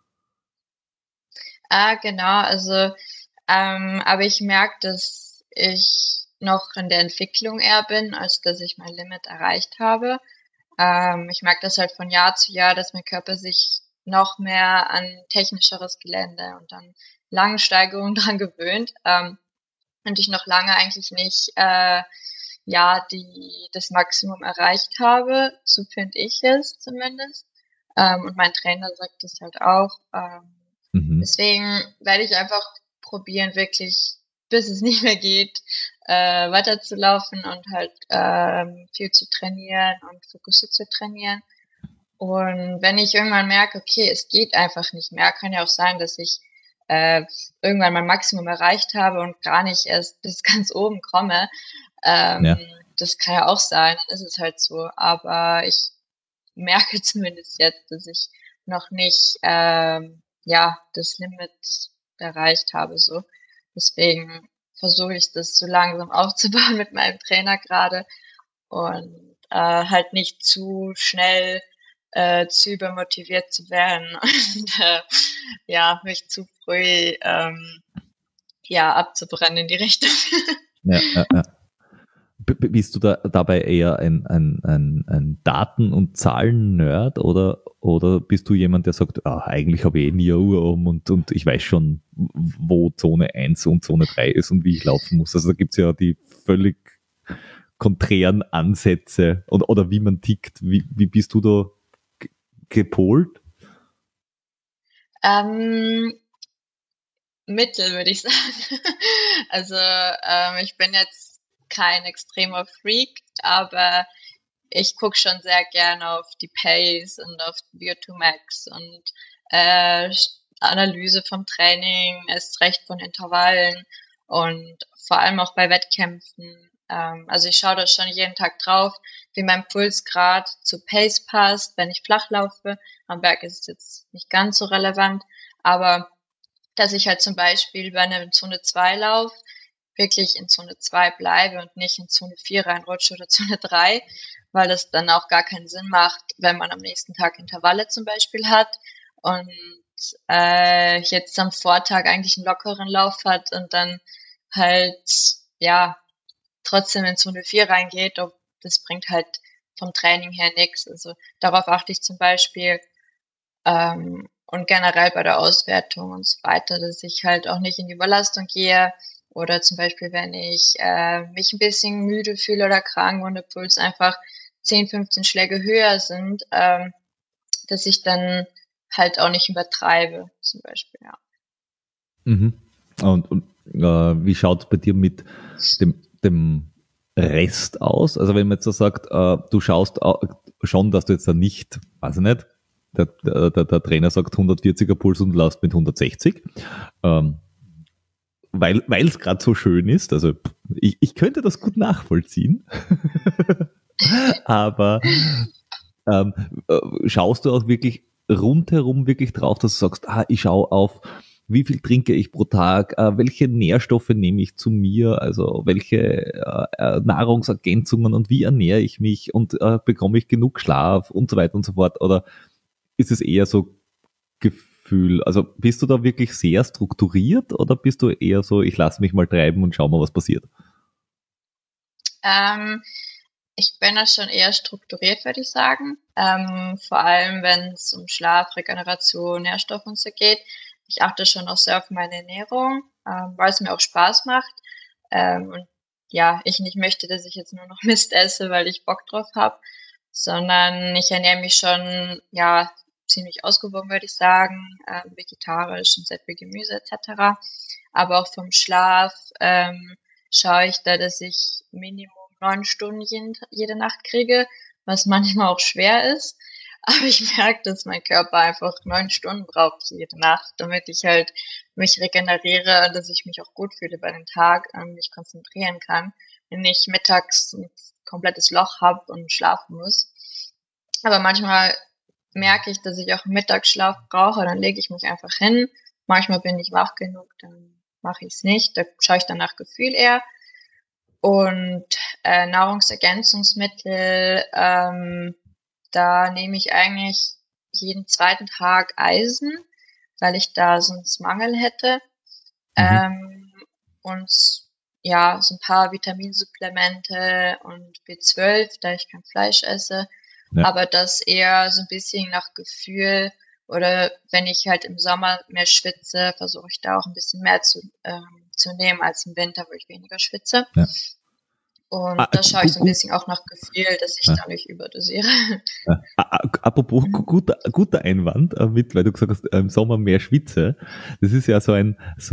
Genau, also, aber ich merke, dass ich noch in der Entwicklung eher bin, als dass ich mein Limit erreicht habe. Ich merke das halt von Jahr zu Jahr, dass mein Körper sich noch mehr an technischeres Gelände und an lange Steigerungen dran gewöhnt, und ich noch lange eigentlich nicht, ja, das Maximum erreicht habe, so finde ich es zumindest. Und mein Trainer sagt das halt auch. Mhm. Deswegen werde ich einfach probieren, wirklich, bis es nicht mehr geht, weiterzulaufen und halt viel zu trainieren und fokussiert zu trainieren. Und wenn ich irgendwann merke, okay, es geht einfach nicht mehr, kann ja auch sein, dass ich äh, irgendwann mein Maximum erreicht habe und gar nicht erst bis ganz oben komme. Ähm, Ja. Das kann ja auch sein, dann ist es halt so. Aber ich merke zumindest jetzt, dass ich noch nicht ja das Limit erreicht habe. So. Deswegen versuche ich das so langsam aufzubauen mit meinem Trainer gerade und halt nicht zu schnell zu übermotiviert zu werden und ja, mich zu früh ja abzubrennen in die Richtung. Ja, ja, ja. Bist du da dabei eher ein Daten- und Zahlen-Nerd oder bist du jemand, der sagt, eigentlich habe ich eh nie eine Uhr um und ich weiß schon, wo Zone 1 und Zone 3 ist und wie ich laufen muss? Also da gibt es ja die völlig konträren Ansätze oder wie man tickt. Wie bist du da gepolt? ähm, Mittel, würde ich sagen. Also ich bin jetzt kein extremer Freak, aber ich gucke schon sehr gerne auf die Pace und auf VO2 Max und Analyse vom Training, erst recht von Intervallen und vor allem auch bei Wettkämpfen. Also ich schaue da schon jeden Tag drauf, wie mein Pulsgrad zu Pace passt, wenn ich flach laufe. Am Berg ist es jetzt nicht ganz so relevant, aber dass ich halt zum Beispiel bei einem Zone 2 Lauf wirklich in Zone 2 bleibe und nicht in Zone 4 reinrutsche oder Zone 3, weil das dann auch gar keinen Sinn macht, wenn man am nächsten Tag Intervalle zum Beispiel hat und jetzt am Vortag eigentlich einen lockeren Lauf hat und dann halt ja trotzdem in Zone 4 reingeht, das bringt halt vom Training her nichts. Also darauf achte ich zum Beispiel, und generell bei der Auswertung und so weiter, dass ich halt auch nicht in die Überlastung gehe oder zum Beispiel, wenn ich mich ein bisschen müde fühle oder krank und der Puls einfach 10, 15 Schläge höher sind, dass ich dann halt auch nicht übertreibe, zum Beispiel, ja. Mhm. Und wie schaut es bei dir mit dem Rest aus? Also wenn man jetzt so sagt, du schaust schon, dass du jetzt da nicht, weiß ich nicht, der Trainer sagt 140er Puls und du laufst mit 160, weil es gerade so schön ist. Also ich könnte das gut nachvollziehen, aber ähm, schaust du auch wirklich rundherum wirklich drauf, dass du sagst, ich schaue auf, wie viel trinke ich pro Tag, welche Nährstoffe nehme ich zu mir, also welche Nahrungsergänzungen und wie ernähre ich mich und bekomme ich genug Schlaf und so weiter und so fort, oder ist es eher so Gefühl, also bist du da wirklich sehr strukturiert oder bist du eher so, ich lasse mich mal treiben und schau mal, was passiert? Ähm, Ich bin da schon eher strukturiert, würde ich sagen. Vor allem, wenn es um Schlaf, Regeneration, Nährstoffe und so geht. Ich achte schon auch sehr auf meine Ernährung, weil es mir auch Spaß macht. Und ja, ich nicht möchte, dass ich jetzt nur noch Mist esse, weil ich Bock drauf habe, sondern ich ernähre mich schon, ja, ziemlich ausgewogen, würde ich sagen, vegetarisch und sehr viel Gemüse etc. Aber auch vom Schlaf schaue ich da, dass ich Minimum 9 Stunden jede Nacht kriege, was manchmal auch schwer ist. Aber ich merke, dass mein Körper einfach 9 Stunden braucht jede Nacht, damit ich halt mich regeneriere, dass ich mich auch gut fühle bei dem Tag und mich konzentrieren kann, wenn ich mittags ein komplettes Loch habe und schlafen muss. Aber manchmal merke ich, dass ich auch einen Mittagsschlaf brauche, dann lege ich mich einfach hin. Manchmal bin ich wach genug, dann mache ich es nicht. Da schaue ich dann nach Gefühl eher. Und Nahrungsergänzungsmittel, da nehme ich eigentlich jeden zweiten Tag Eisen, weil ich da sonst Mangel hätte. Und ja, so ein paar Vitaminsupplemente und B12, da ich kein Fleisch esse. Ja. Aber das eher so ein bisschen nach Gefühl, oder wenn ich halt im Sommer mehr schwitze, versuche ich da auch ein bisschen mehr zu nehmen als im Winter, wo ich weniger schwitze. Ja. Und da schaue ich so ein bisschen auch nach Gefühl, dass ich da nicht überdosiere. Apropos guter Einwand, weil du gesagt hast, im Sommer mehr schwitze. Das ist ja so ein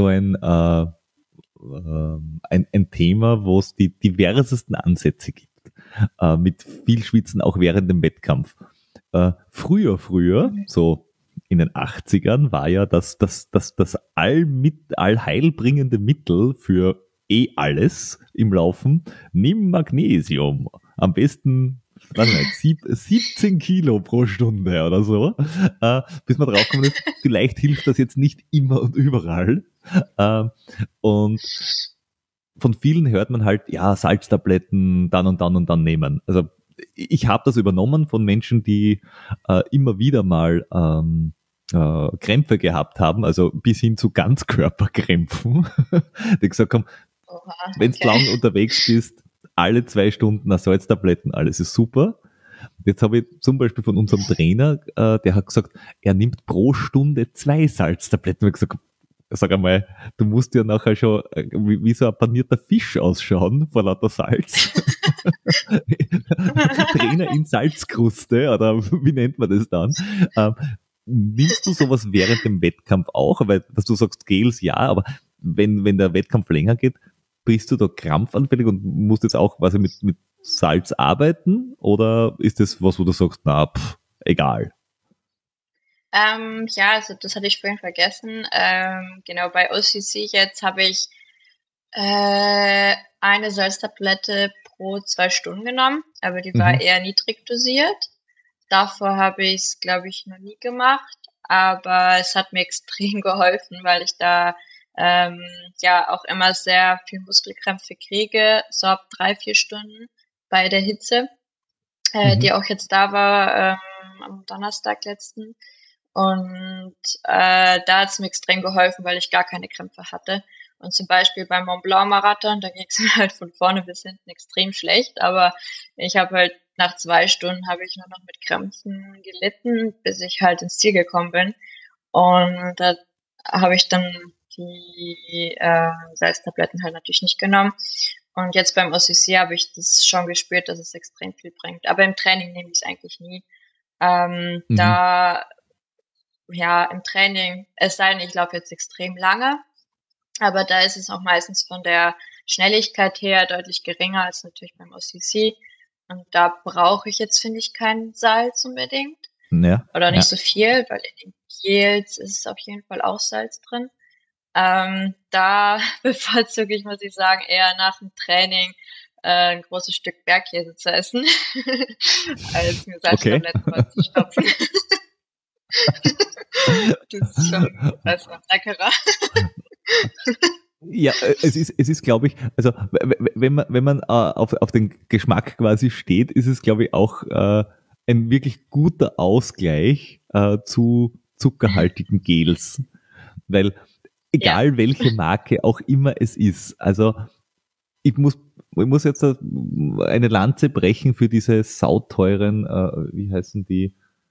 Thema, wo es die diversesten Ansätze gibt. Mit viel Schwitzen auch während dem Wettkampf. Früher, so in den 80ern, war ja das allheilbringende Mittel für alles im Laufen, nimm Magnesium. Am besten 17 Kilo pro Stunde oder so, bis man draufgekommen ist, vielleicht hilft das jetzt nicht immer und überall. Und von vielen hört man halt, ja, Salztabletten dann und dann und dann nehmen. Also ich habe das übernommen von Menschen, die immer wieder mal Krämpfe gehabt haben, also bis hin zu Ganzkörperkrämpfen, die gesagt haben, wenn du lang unterwegs bist, alle 2 Stunden Salztabletten, alles ist super. Jetzt habe ich zum Beispiel von unserem Trainer, der hat gesagt, er nimmt pro Stunde 2 Salztabletten. Ich habe gesagt, sag einmal, du musst ja nachher schon wie so ein panierter Fisch ausschauen vor lauter Salz. Trainer in Salzkruste, oder wie nennt man das dann? Nimmst du sowas während dem Wettkampf auch? Weil, dass du sagst, Gels, ja, aber wenn der Wettkampf länger geht, bist du da krampfanfällig und musst jetzt auch quasi mit Salz arbeiten? Oder ist das was, wo du sagst, na, egal? Ja, also das hatte ich vorhin vergessen. Genau, bei OCC jetzt habe ich eine Salztablette pro 2 Stunden genommen, aber die war eher niedrig dosiert. Davor habe ich es, glaube ich, noch nie gemacht, aber es hat mir extrem geholfen, weil ich da ja auch immer sehr viel Muskelkrämpfe kriege, so ab 3-4 Stunden bei der Hitze, die auch jetzt da war am Donnerstag letzten. Und da hat es mir extrem geholfen, weil ich gar keine Krämpfe hatte. Und zum Beispiel beim Mont Blanc Marathon, da ging es mir halt von vorne bis hinten extrem schlecht, aber ich habe halt nach 2 Stunden habe ich nur noch mit Krämpfen gelitten, bis ich halt ins Ziel gekommen bin. Und da habe ich dann die Salztabletten halt natürlich nicht genommen. Und jetzt beim OCC habe ich das schon gespürt, dass es extrem viel bringt. Aber im Training nehme ich es eigentlich nie. Da, ja, im Training, es sei denn, ich laufe jetzt extrem lange, aber da ist es auch meistens von der Schnelligkeit her deutlich geringer als natürlich beim OCC. Und da brauche ich jetzt, finde ich, kein Salz unbedingt. Ja, oder nicht so viel, weil in den Gels ist auf jeden Fall auch Salz drin. Da bevorzuge ich, muss ich sagen, eher nach dem Training ein großes Stück Bergkäse zu essen, als mir Salztabletten zu stopfen. Das ist schon besser, leckerer. Ja, es ist, glaube ich, also wenn man auf den Geschmack quasi steht, ist es, glaube ich, auch ein wirklich guter Ausgleich zu zuckerhaltigen Gels, weil egal welche Marke auch immer es ist, also ich muss jetzt eine Lanze brechen für diese sauteuren, wie heißen die,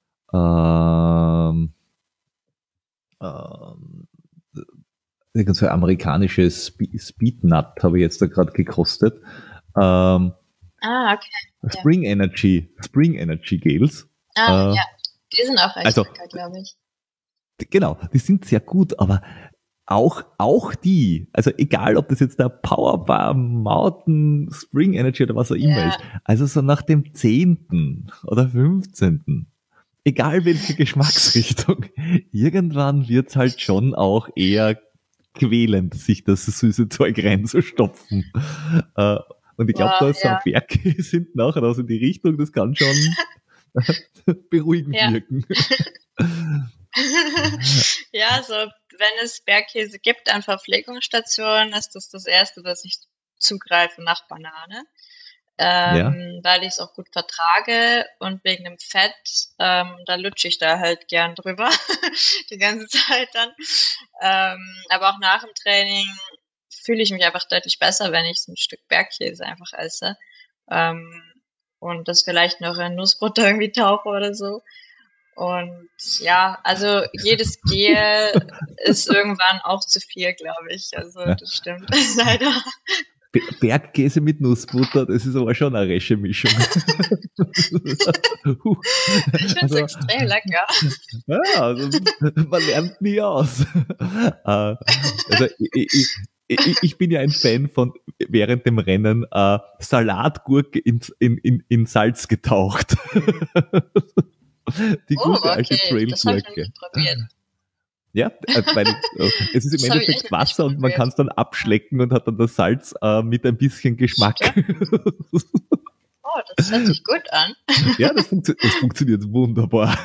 so amerikanische Speednut habe ich jetzt da gerade gekostet. Okay. Spring Energy Gels. Ja, die sind auch recht lecker, glaube ich. Genau, die sind sehr gut, aber auch die, also egal, ob das jetzt der Powerbar, Mountain, Spring Energy oder was auch immer ist, also so nach dem 10. oder 15., egal welche Geschmacksrichtung, irgendwann wird's halt schon auch eher quälend, sich das süße Zeug reinzustopfen. Und ich glaube, da ist so ein Bergkäse hinten nachher aus in die Richtung, das kann schon beruhigend wirken. Ja, so wenn es Bergkäse gibt an Verpflegungsstationen, ist das das Erste, dass ich zugreife nach Banane, weil ich es auch gut vertrage und wegen dem Fett, da lutsche ich da halt gern drüber die ganze Zeit dann. Aber auch nach dem Training fühle ich mich einfach deutlich besser, wenn ich so ein Stück Bergkäse einfach esse und das vielleicht noch in Nussbutter irgendwie tauche oder so. Und ja, also jedes Gel ist irgendwann auch zu viel, glaube ich. Also das stimmt leider. Bergkäse mit Nussbutter, das ist aber schon eine resche Mischung. Ich finde es extrem lecker. Ja, also man lernt nie aus. Also ich bin ja ein Fan von während dem Rennen Salatgurke in Salz getaucht. Die gute alte Trailgurke. Das habe ich noch nicht probiert. Ja, weil es ist im Endeffekt Wasser und man kann es dann abschlecken und hat dann das Salz mit ein bisschen Geschmack. Oh, das hört sich gut an. Ja, das funktioniert wunderbar.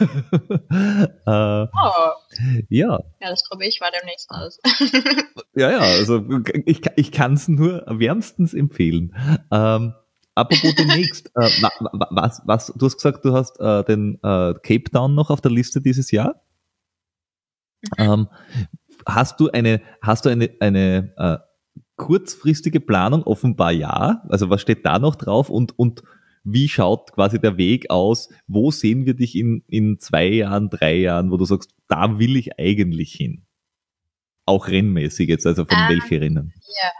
Ja. Ja, das probiere ich mal demnächst aus. Ja, also ich kann es nur wärmstens empfehlen. Apropos demnächst, was, du hast gesagt, du hast den Cape Town noch auf der Liste dieses Jahr? Hast du eine kurzfristige Planung? Offenbar ja. Also was steht da noch drauf und wie schaut quasi der Weg aus? Wo sehen wir dich in 2 Jahren, 3 Jahren, wo du sagst, da will ich eigentlich hin? Auch rennmäßig jetzt, also von welche Rennen? Ja.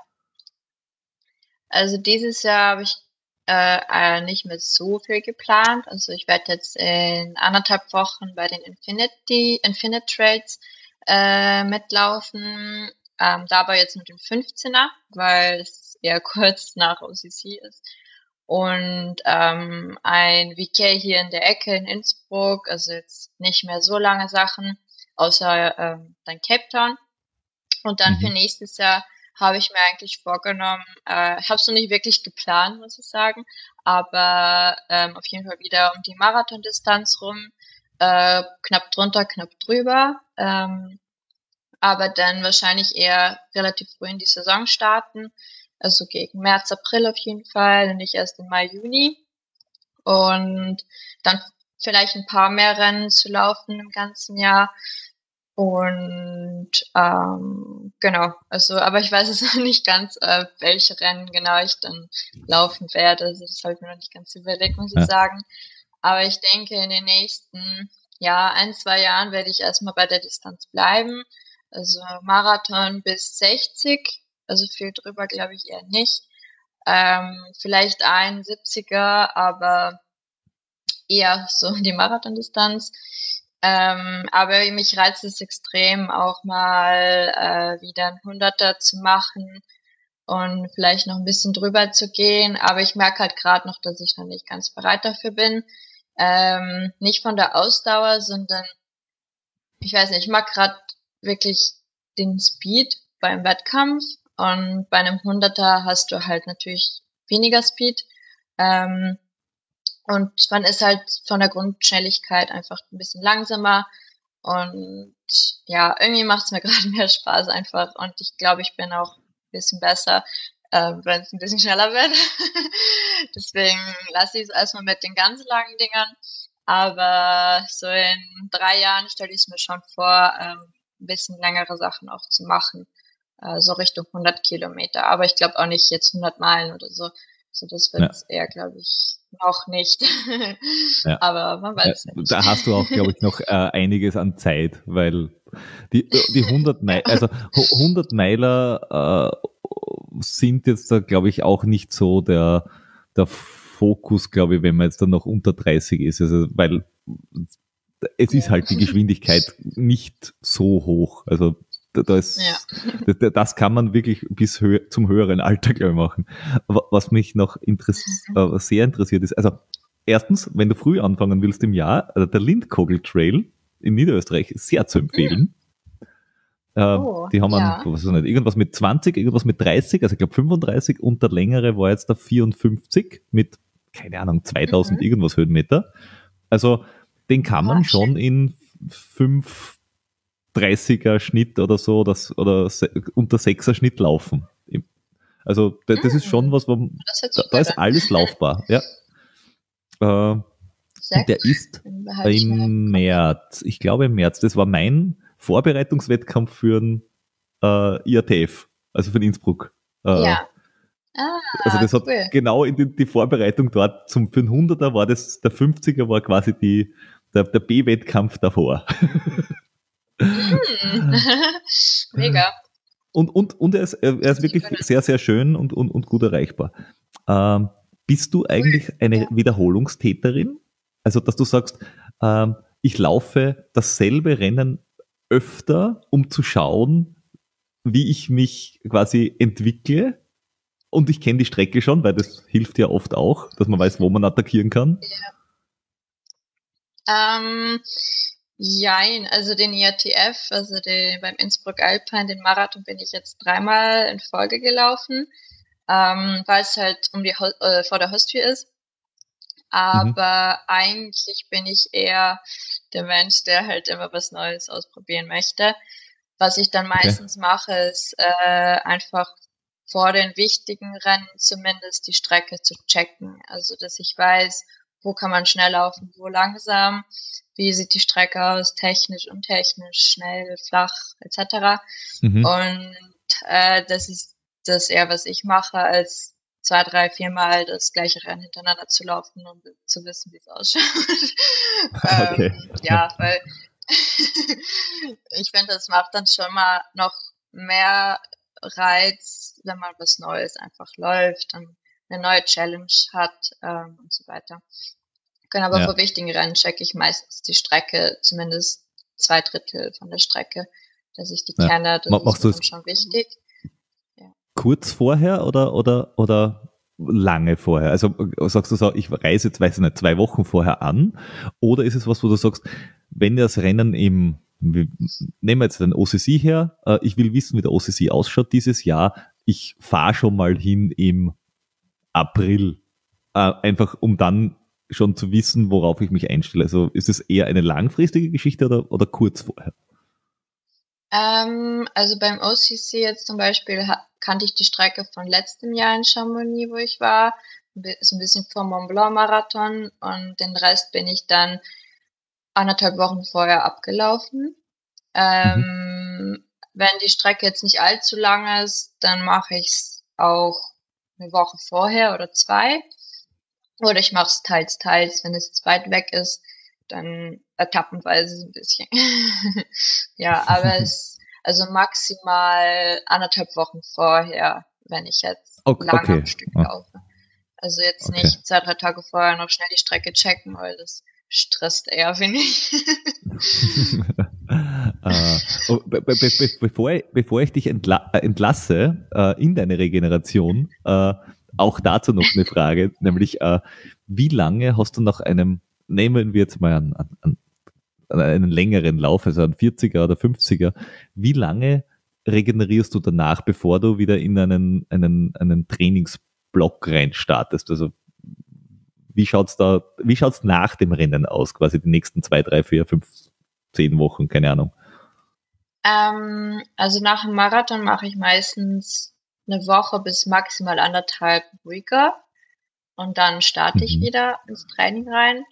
Also dieses Jahr habe ich nicht mehr so viel geplant. Also ich werde jetzt in 1,5 Wochen bei den Infinite Trails mitlaufen. Dabei jetzt mit dem 15er, weil es eher kurz nach OCC ist. Und ein VK hier in der Ecke in Innsbruck, also jetzt nicht mehr so lange Sachen, außer dann Cape Town. Und dann für nächstes Jahr habe ich mir eigentlich vorgenommen, ich habe es noch nicht wirklich geplant, muss ich sagen, aber auf jeden Fall wieder um die Marathondistanz rum, knapp drunter, knapp drüber, aber dann wahrscheinlich eher relativ früh in die Saison starten, also gegen März, April auf jeden Fall, und nicht erst im Mai, Juni, und dann vielleicht ein paar mehr Rennen zu laufen im ganzen Jahr. Und genau, also, aber ich weiß es noch nicht ganz, welche Rennen genau ich dann laufen werde. Also das habe ich mir noch nicht ganz überlegt, muss ich sagen. Aber ich denke, in den nächsten 1, 2 Jahren werde ich erstmal bei der Distanz bleiben. Also Marathon bis 60, also viel drüber glaube ich eher nicht. Vielleicht 71er, aber eher so die Marathondistanz. Aber mich reizt es extrem, auch mal wieder ein 100er zu machen und vielleicht noch ein bisschen drüber zu gehen. Aber ich merke halt gerade noch, dass ich noch nicht ganz bereit dafür bin. Nicht von der Ausdauer, sondern ich weiß nicht, ich mag gerade wirklich den Speed beim Wettkampf, und bei einem 100er hast du halt natürlich weniger Speed. Und man ist halt von der Grundschnelligkeit einfach ein bisschen langsamer. Und ja, irgendwie macht es mir gerade mehr Spaß einfach. Und ich glaube, ich bin auch ein bisschen besser, wenn es ein bisschen schneller wird. Deswegen lasse ich es erstmal mit den ganz langen Dingern. Aber so in 3 Jahren stelle ich es mir schon vor, ein bisschen längere Sachen auch zu machen. So Richtung 100 Kilometer. Aber ich glaube auch nicht jetzt 100 Meilen oder so. So, das wird eher, glaube ich, noch nicht. Aber man weiß es nicht. Da hast du auch, glaube ich, noch einiges an Zeit, weil die 100 Meiler sind jetzt da, glaube ich, auch nicht so der Fokus, glaube ich, wenn man jetzt dann noch unter 30 ist. Also, weil es ist halt die Geschwindigkeit nicht so hoch. Also da ist, das kann man wirklich bis zum höheren Alter, glaube ich, machen. Was mich noch sehr interessiert ist, also erstens, wenn du früh anfangen willst im Jahr, also der Lindkogel Trail in Niederösterreich ist sehr zu empfehlen. Die haben was ist nicht, irgendwas mit 20, irgendwas mit 30, also ich glaube 35 und der längere war jetzt der 54 mit, keine Ahnung, 2000 irgendwas Höhenmeter. Also den kann man schon in 5,30er Schnitt oder so oder unter 6er Schnitt laufen. Also das ist schon was, da ist alles laufbar. Ja. Und der ist im März, ich glaube im März, das war mein Vorbereitungswettkampf für den IATF, also für den Innsbruck. Also das hat genau in die Vorbereitung dort für den 100er war das, der 50er war quasi der B-Wettkampf davor. Mega. Und er ist wirklich sehr, sehr schön und gut erreichbar. Bist du eigentlich eine Wiederholungstäterin? Also, dass du sagst, ich laufe dasselbe Rennen öfter, um zu schauen, wie ich mich quasi entwickle. Und ich kenne die Strecke schon, weil das hilft ja oft auch, dass man weiß, wo man attackieren kann. Jein, also den IATF, beim Innsbruck Alpine, den Marathon bin ich jetzt 3-mal in Folge gelaufen, weil es halt vor der Haustür ist. Aber eigentlich bin ich eher der Mensch, der halt immer was Neues ausprobieren möchte. Was ich dann meistens mache, ist einfach vor den wichtigen Rennen zumindest die Strecke zu checken. Also, dass ich weiß, wo kann man schnell laufen, wo langsam, wie sieht die Strecke aus, technisch, untechnisch, schnell, flach, etc. Und das ist das eher, was ich mache, als 2, 3, 4 Mal das gleiche Rennen hintereinander zu laufen, um zu wissen, wie es ausschaut. Weil ich finde, das macht dann schon mal noch mehr Reiz, wenn man was Neues einfach läuft und eine neue Challenge hat und so weiter. Genau, aber vor wichtigen Rennen checke ich meistens die Strecke, zumindest 2/3 von der Strecke, dass ich die kenne. Das ist schon wichtig. Kurz vorher oder lange vorher? Also sagst du so, ich reise jetzt, weiß ich nicht, 2 Wochen vorher an? Oder ist es was, wo du sagst, wenn das Rennen nehmen wir jetzt den OCC her, ich will wissen, wie der OCC ausschaut dieses Jahr, ich fahre schon mal hin im April, einfach um dann schon zu wissen, worauf ich mich einstelle. Also ist es eher eine langfristige Geschichte oder kurz vorher? Also beim OCC jetzt zum Beispiel kannte ich die Strecke von letztem Jahr in Chamonix, wo ich war, so ein bisschen vom Mont Blanc Marathon, und den Rest bin ich dann 1,5 Wochen vorher abgelaufen. Wenn die Strecke jetzt nicht allzu lang ist, dann mache ich es auch eine Woche vorher oder 2. Oder ich mache es teils. Wenn es zu weit weg ist, dann etappenweise so ein bisschen. Ja, aber also maximal 1,5 Wochen vorher, wenn ich jetzt lange am Stück laufe. Also jetzt nicht 2, 3 Tage vorher noch schnell die Strecke checken, weil das stresst eher, finde ich. Bevor ich dich entlasse in deine Regeneration, auch dazu noch eine Frage, nämlich wie lange hast du nach nehmen wir jetzt mal einen längeren Lauf, also einen 40er oder 50er, wie lange regenerierst du danach, bevor du wieder in einen Trainingsblock reinstartest? Also wie schaut's nach dem Rennen aus, quasi die nächsten 2, 3, 4, 5, 10 Wochen, keine Ahnung? Also nach dem Marathon mache ich meistens eine Woche bis maximal 1,5 ruhiger und dann starte ich wieder ins Training rein.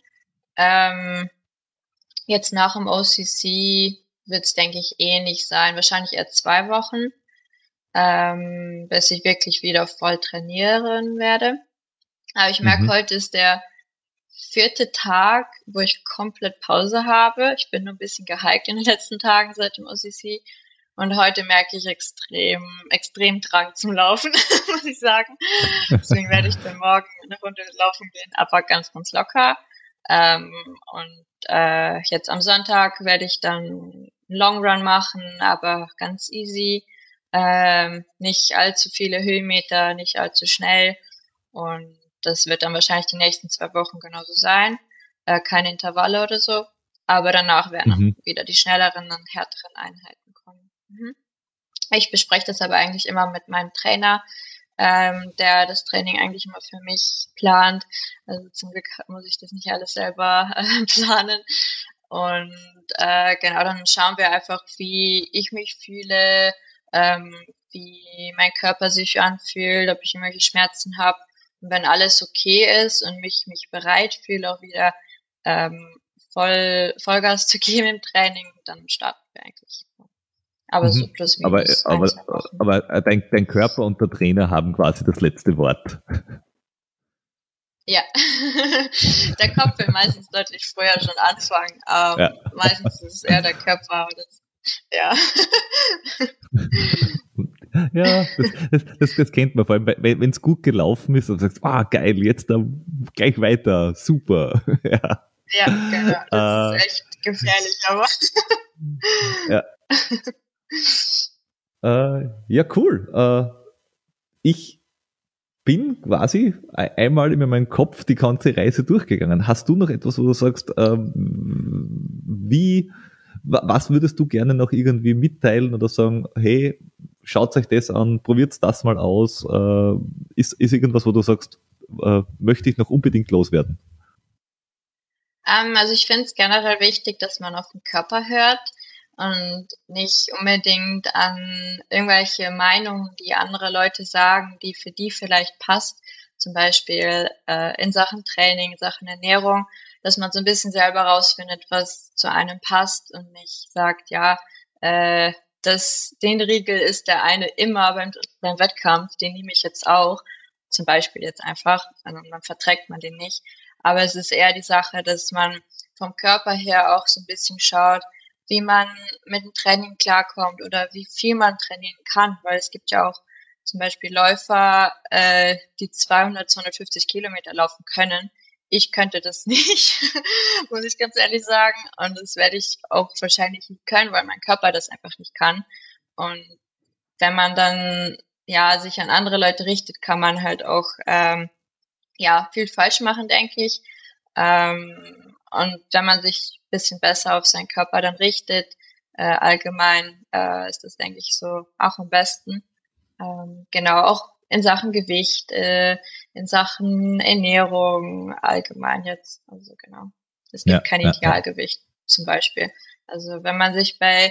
Jetzt nach dem OCC wird es, denke ich, ähnlich sein, wahrscheinlich eher 2 Wochen, bis ich wirklich wieder voll trainieren werde. Aber ich merke, heute ist der 4. Tag, wo ich komplett Pause habe. Ich bin nur ein bisschen gehiked in den letzten Tagen seit dem OCC. Und heute merke ich extrem Drang zum Laufen, muss ich sagen. Deswegen werde ich dann morgen eine Runde laufen gehen, aber ganz, ganz locker. Und jetzt am Sonntag werde ich dann Long Run machen, aber ganz easy. Nicht allzu viele Höhenmeter, nicht allzu schnell. Und das wird dann wahrscheinlich die nächsten 2 Wochen genauso sein. Keine Intervalle oder so. Aber danach werden dann wieder die schnelleren und härteren Einheiten kommen. Ich bespreche das aber eigentlich immer mit meinem Trainer, der das Training eigentlich immer für mich plant. Also zum Glück muss ich das nicht alles selber planen. Und genau, dann schauen wir einfach, wie ich mich fühle, wie mein Körper sich anfühlt, ob ich irgendwelche Schmerzen habe. Und wenn alles okay ist und mich bereit fühle, auch wieder Vollgas zu geben im Training, dann starten wir eigentlich. Aber so plus minus. Aber dein Körper und der Trainer haben quasi das letzte Wort. Ja, der Kopf will meistens deutlich früher schon anfangen. Meistens ist es eher der Körper. Ja, das kennt man, vor allem, wenn es gut gelaufen ist und sagst, geil, jetzt da gleich weiter, super. Ja, genau, das ist echt gefährlich, aber. Ja, cool. Ich bin quasi einmal in meinem Kopf die ganze Reise durchgegangen. Hast du noch etwas, wo du sagst, was würdest du gerne noch irgendwie mitteilen oder sagen, hey, schaut euch das an, probiert das mal aus. Ist irgendwas, wo du sagst, möchte ich noch unbedingt loswerden? Also ich finde es generell wichtig, dass man auf den Körper hört und nicht unbedingt an irgendwelche Meinungen, die andere Leute sagen, die für die vielleicht passt. Zum Beispiel in Sachen Training, in Sachen Ernährung, dass man so ein bisschen selber rausfindet, was zu einem passt und nicht sagt, den Riegel ist der eine immer beim Wettkampf, den nehme ich jetzt auch. Zum Beispiel jetzt einfach, also dann verträgt man den nicht. Aber es ist eher die Sache, dass man vom Körper her auch so ein bisschen schaut, wie man mit dem Training klarkommt oder wie viel man trainieren kann, weil es gibt ja auch zum Beispiel Läufer, die 200, 250 Kilometer laufen können. Ich könnte das nicht, muss ich ganz ehrlich sagen. Und das werde ich auch wahrscheinlich nicht können, weil mein Körper das einfach nicht kann. Und wenn man dann sich an andere Leute richtet, kann man halt auch viel falsch machen, denke ich. Und wenn man sich ein bisschen besser auf seinen Körper dann richtet, allgemein ist das, denke ich, so auch am besten. Genau, auch in Sachen Gewicht, in Sachen Ernährung allgemein jetzt. Also genau, es gibt kein Idealgewicht zum Beispiel. Also wenn man sich bei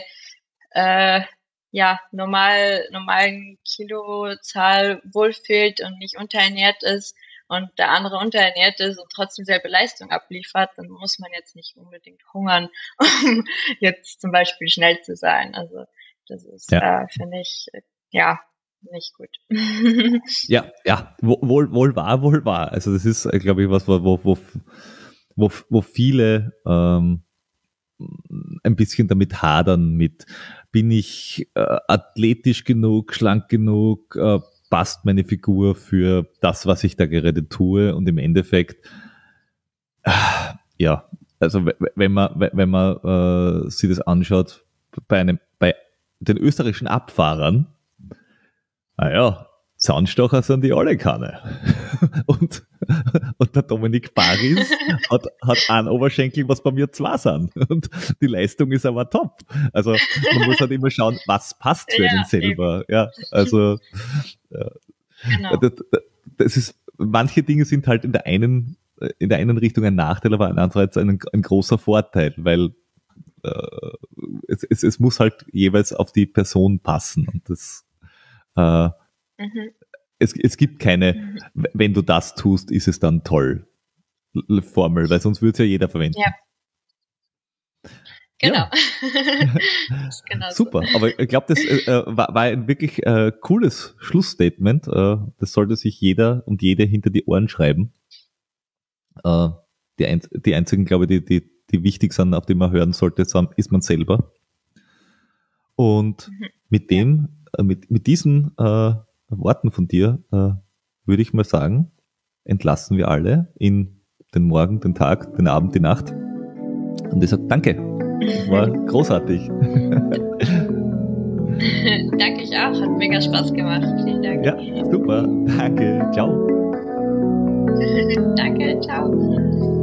normalen Kilozahl wohlfühlt und nicht unterernährt ist und der andere unterernährt ist und trotzdem selbe Leistung abliefert, dann muss man jetzt nicht unbedingt hungern, um jetzt zum Beispiel schnell zu sein. Also das ist, finde ich, nicht gut. Wohl wahr. Also das ist, glaube ich, was, wo viele ein bisschen damit hadern mit, bin ich athletisch genug, schlank genug, passt meine Figur für das, was ich da gerade tue, und im Endeffekt, also wenn man sich das anschaut, bei den österreichischen Abfahrern, Zahnstocher sind die alle keine. Und der Dominik Baris hat einen Oberschenkel, was bei mir 2 sind. Und die Leistung ist aber top. Also man muss halt immer schauen, was passt für den selber. Ja, also genau. Das ist, manche Dinge sind halt in der einen Richtung ein Nachteil, aber andererseits ein großer Vorteil, weil es muss halt jeweils auf die Person passen. Und das es gibt keine, wenn du das tust, ist es dann toll, Formel, weil sonst würde es ja jeder verwenden. Ja. Genau. Ja. Genau super, so. Aber ich glaube, das war ein wirklich cooles Schlussstatement. Das sollte sich jeder und jede hinter die Ohren schreiben. Die einzigen, glaube ich, die wichtig sind, auf die man hören sollte, ist man selber. Und mit diesen Worten von dir würde ich mal sagen, entlassen wir alle in den Morgen, den Tag, den Abend, die Nacht. Und ich sage danke. Das war großartig. Danke, ich auch. Hat mega Spaß gemacht. Vielen Dank. Ja, super. Danke. Ciao. Danke, ciao.